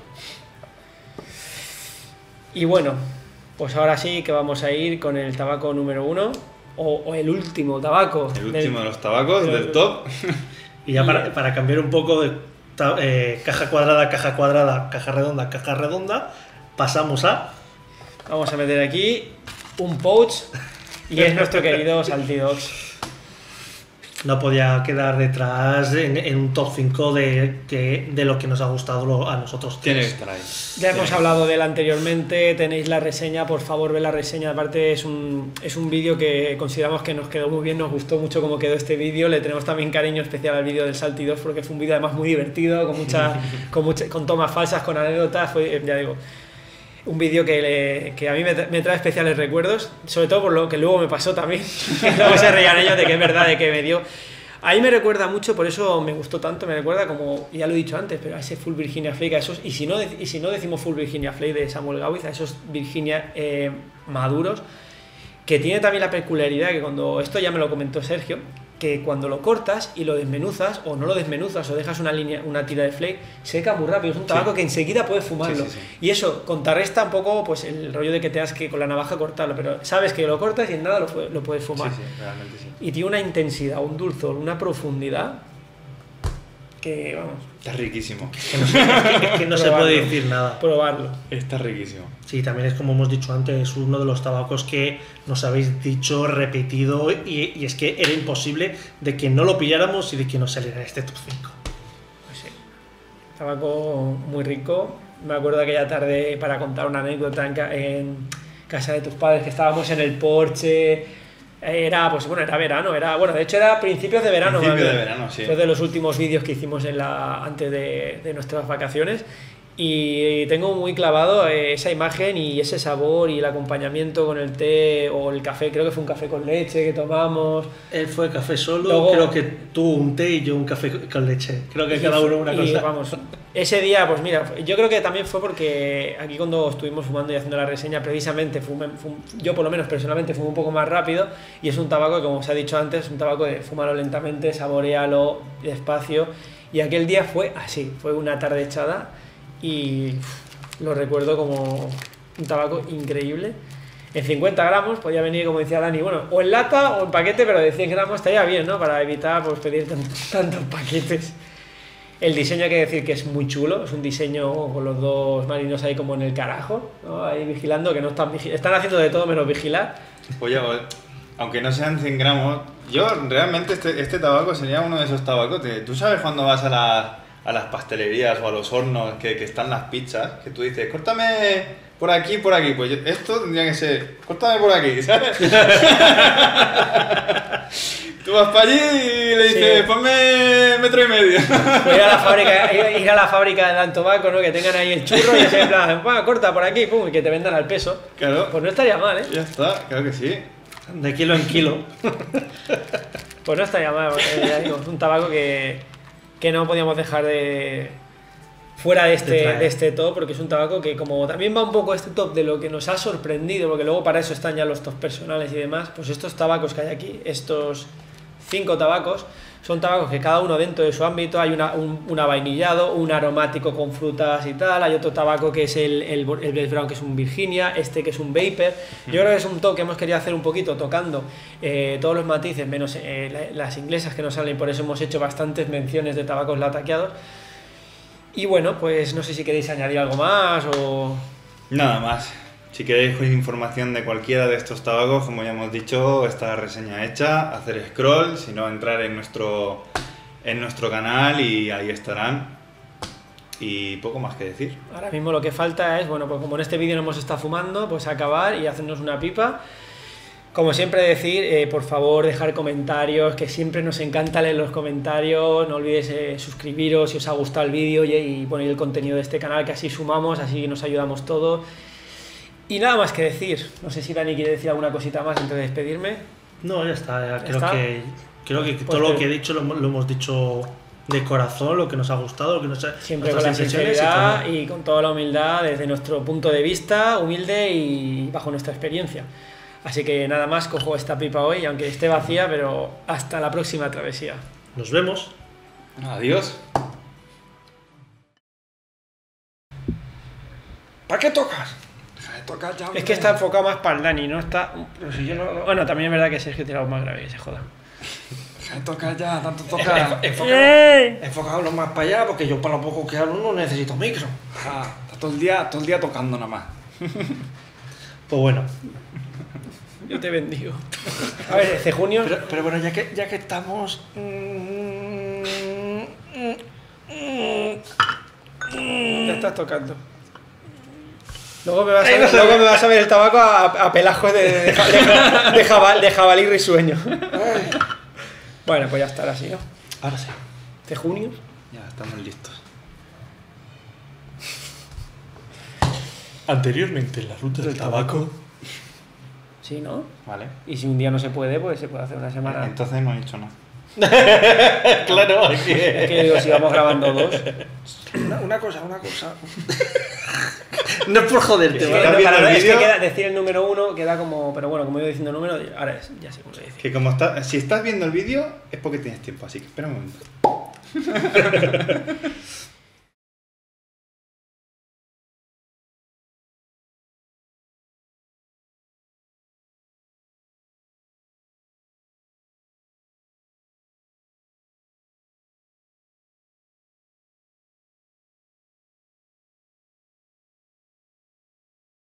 Y bueno, pues ahora sí que vamos a ir con el tabaco número uno, o, o el último tabaco. El último del, de los tabacos del, del top. Y ya para, para cambiar un poco de eh, caja cuadrada, caja cuadrada, caja redonda, caja redonda, pasamos a... Vamos a meter aquí un pouch y es nuestro querido Saltidox. No podía quedar detrás en, en un top cinco de, de, de lo que nos ha gustado a nosotros. Tiene que estar ahí. Ya hemos hablado de él anteriormente, tenéis la reseña, por favor ve la reseña. Aparte es un, es un vídeo que consideramos que nos quedó muy bien, nos gustó mucho cómo quedó este vídeo. Le tenemos también cariño especial al vídeo del Saltidox porque fue un vídeo además muy divertido, con, mucha, con, mucha, con tomas falsas, con anécdotas. Fue, ya digo, un vídeo que, le, que a mí me, me trae especiales recuerdos, sobre todo por lo que luego me pasó también, que luego se reían ellos de que es verdad, de que me dio... Ahí me recuerda mucho, por eso me gustó tanto, me recuerda como, ya lo he dicho antes, pero a ese Full Virginia Flake, a esos, y si no, y si no decimos Full Virginia Flake de Samuel Gawith, a esos Virginia eh, maduros, que tiene también la peculiaridad que cuando, esto ya me lo comentó Sergio, que cuando lo cortas y lo desmenuzas, o no lo desmenuzas, o dejas una línea, una tira de flake, seca muy rápido, es un tabaco sí. que enseguida puedes fumarlo. Sí, sí, sí. Y eso contrarresta un poco pues, el rollo de que tengas que con la navaja cortarlo, pero sabes que lo cortas y en nada lo, lo puedes fumar. Sí, sí, realmente sí. Y tiene una intensidad, un dulzor, una profundidad que, vamos... Está riquísimo. Es que no, se, es que no se puede decir nada. Probarlo. Está riquísimo. Sí, también es como hemos dicho antes, es uno de los tabacos que nos habéis dicho, repetido, y, y es que era imposible de que no lo pilláramos y de que no saliera en este top cinco. Pues sí. Tabaco muy rico. Me acuerdo aquella tarde, para contar una anécdota, en, ca en casa de tus padres, que estábamos en el porche. Era, pues bueno, era verano, era, bueno, de hecho era principios de verano. Principio de verano, sí. Fue de los últimos vídeos que hicimos en la, antes de, de nuestras vacaciones. Y tengo muy clavado esa imagen y ese sabor y el acompañamiento con el té o el café. Creo que fue un café con leche que tomamos. Él fue café solo, Luego, creo que tú un té y yo un café con leche. Creo que y, cada uno una y, cosa. Vamos, ese día, pues mira, yo creo que también fue porque aquí cuando estuvimos fumando y haciendo la reseña, precisamente fumé, fum, yo por lo menos personalmente fumé un poco más rápido y es un tabaco que, como os ha dicho antes, es un tabaco de fúmalo lentamente, saborealo despacio. Y aquel día fue así, fue una tarde echada. Y uf, lo recuerdo como un tabaco increíble. En cincuenta gramos, podía venir, como decía Dani, bueno, o en lata o en paquete, pero de cien gramos estaría bien, ¿no? Para evitar pues, pedir tantos, tantos paquetes. El diseño hay que decir que es muy chulo, es un diseño con los dos marinos ahí como en el carajo, ¿no? Ahí vigilando, que no están vigilando, están haciendo de todo menos vigilar. Oye, aunque no sean cien gramos, yo realmente este, este tabaco sería uno de esos tabacos. ¿Tú sabes cuando vas a la... a las pastelerías o a los hornos que, que están las pizzas, que tú dices, córtame por aquí, por aquí, pues yo- esto tendría que ser, córtame por aquí, ¿sabes? Tú vas para allí y le dices, Sí. ponme metro y medio. Pues ir a la fábrica, ir- ir a la fábrica de Dantobaco, ¿no? Que tengan ahí el churro y se en plan, "Buah, corta por aquí, pum, y que te vendan al peso. Claro, Pues no estaría mal, ¿eh? ya está, claro que sí. De kilo en kilo. Pues no estaría mal, porque ya digo, es un tabaco que, que no podíamos dejar de fuera de De este, traer. de este top, porque es un tabaco que como también va un poco este top de lo que nos ha sorprendido, porque luego para eso están ya los tops personales y demás, pues estos tabacos que hay aquí, estos cinco tabacos, son tabacos que cada uno dentro de su ámbito, hay una, un, un avainillado, un aromático con frutas y tal, hay otro tabaco que es el, el, el Blaze Brown, que es un Virginia, este que es un Vapor. Yo creo que es un top que hemos querido hacer un poquito tocando eh, todos los matices, menos eh, la- las inglesas que nos salen, por eso hemos hecho bastantes menciones de tabacos lataqueados. Y bueno, pues no sé si queréis añadir algo más o... Nada más. Si queréis información de cualquiera de estos tabacos, como ya hemos dicho, está la reseña hecha, hacer scroll, si no entrar en nuestro, en nuestro canal y ahí estarán. Y poco más que decir. Ahora mismo lo que falta es, bueno, pues como en este vídeo no hemos estado fumando, pues acabar y hacernos una pipa. Como siempre decir, eh, por favor dejar comentarios, que siempre nos encanta leer los comentarios, no olvidéis eh, suscribiros si os ha gustado el vídeo y, y poner el contenido de este canal, que así sumamos, así nos ayudamos todos. Y nada más que decir, no sé si Dani quiere decir alguna cosita más antes de despedirme. No, ya está. ya creo está? que creo que Pues todo lo te- que he dicho lo, hemos- lo hemos dicho de corazón, lo que nos ha gustado, lo que nos ha, Siempre con la nuestras impresiones y sinceridad todo. y, con toda la humildad desde nuestro punto de vista, humilde y bajo nuestra experiencia. Así que nada más, cojo esta pipa hoy, aunque esté vacía, pero hasta la próxima travesía. Nos vemos. Adiós. ¿Para qué tocas? Deja de tocar ya. Es que está enfocado más para el Dani, no está... pero si yo no- Bueno, también es verdad que Sergio tira más grave, que se joda. Deja de tocar ya, tanto tocar. ¡Eh! Enfocadlo más para allá, porque yo para lo poco que hablo no necesito micro. Ah, está todo el día, todo el día tocando nada más. Pues bueno. Yo te bendigo. A ver, este junio... Pero, pero bueno, ya que, ya que estamos... mm, mm, mm, Te estás tocando. Luego me vas a ver, luego me vas a ver el tabaco a, a pelajos de, de, ja- de ja- de jabal- de jabalí risueño. ay. Bueno, pues ya estará así, ¿no? Ahora sí. Este junio... Ya estamos listos. Anteriormente en la ruta del tabaco. Sí, ¿no? Vale. Y si un día no se puede, pues se puede hacer una semana. Entonces no he dicho nada. Claro, Es que digo, si vamos grabando dos... Una, una cosa, una cosa. no es por joderte, Es que, ¿vale? ¿Estás no, viendo para- el es que vídeo? queda- decir el número uno queda como... Pero bueno, como he ido diciendo el número, ahora es, ya sé cómo se dice. Que como está, si estás viendo el vídeo es porque tienes tiempo, así que espera un momento.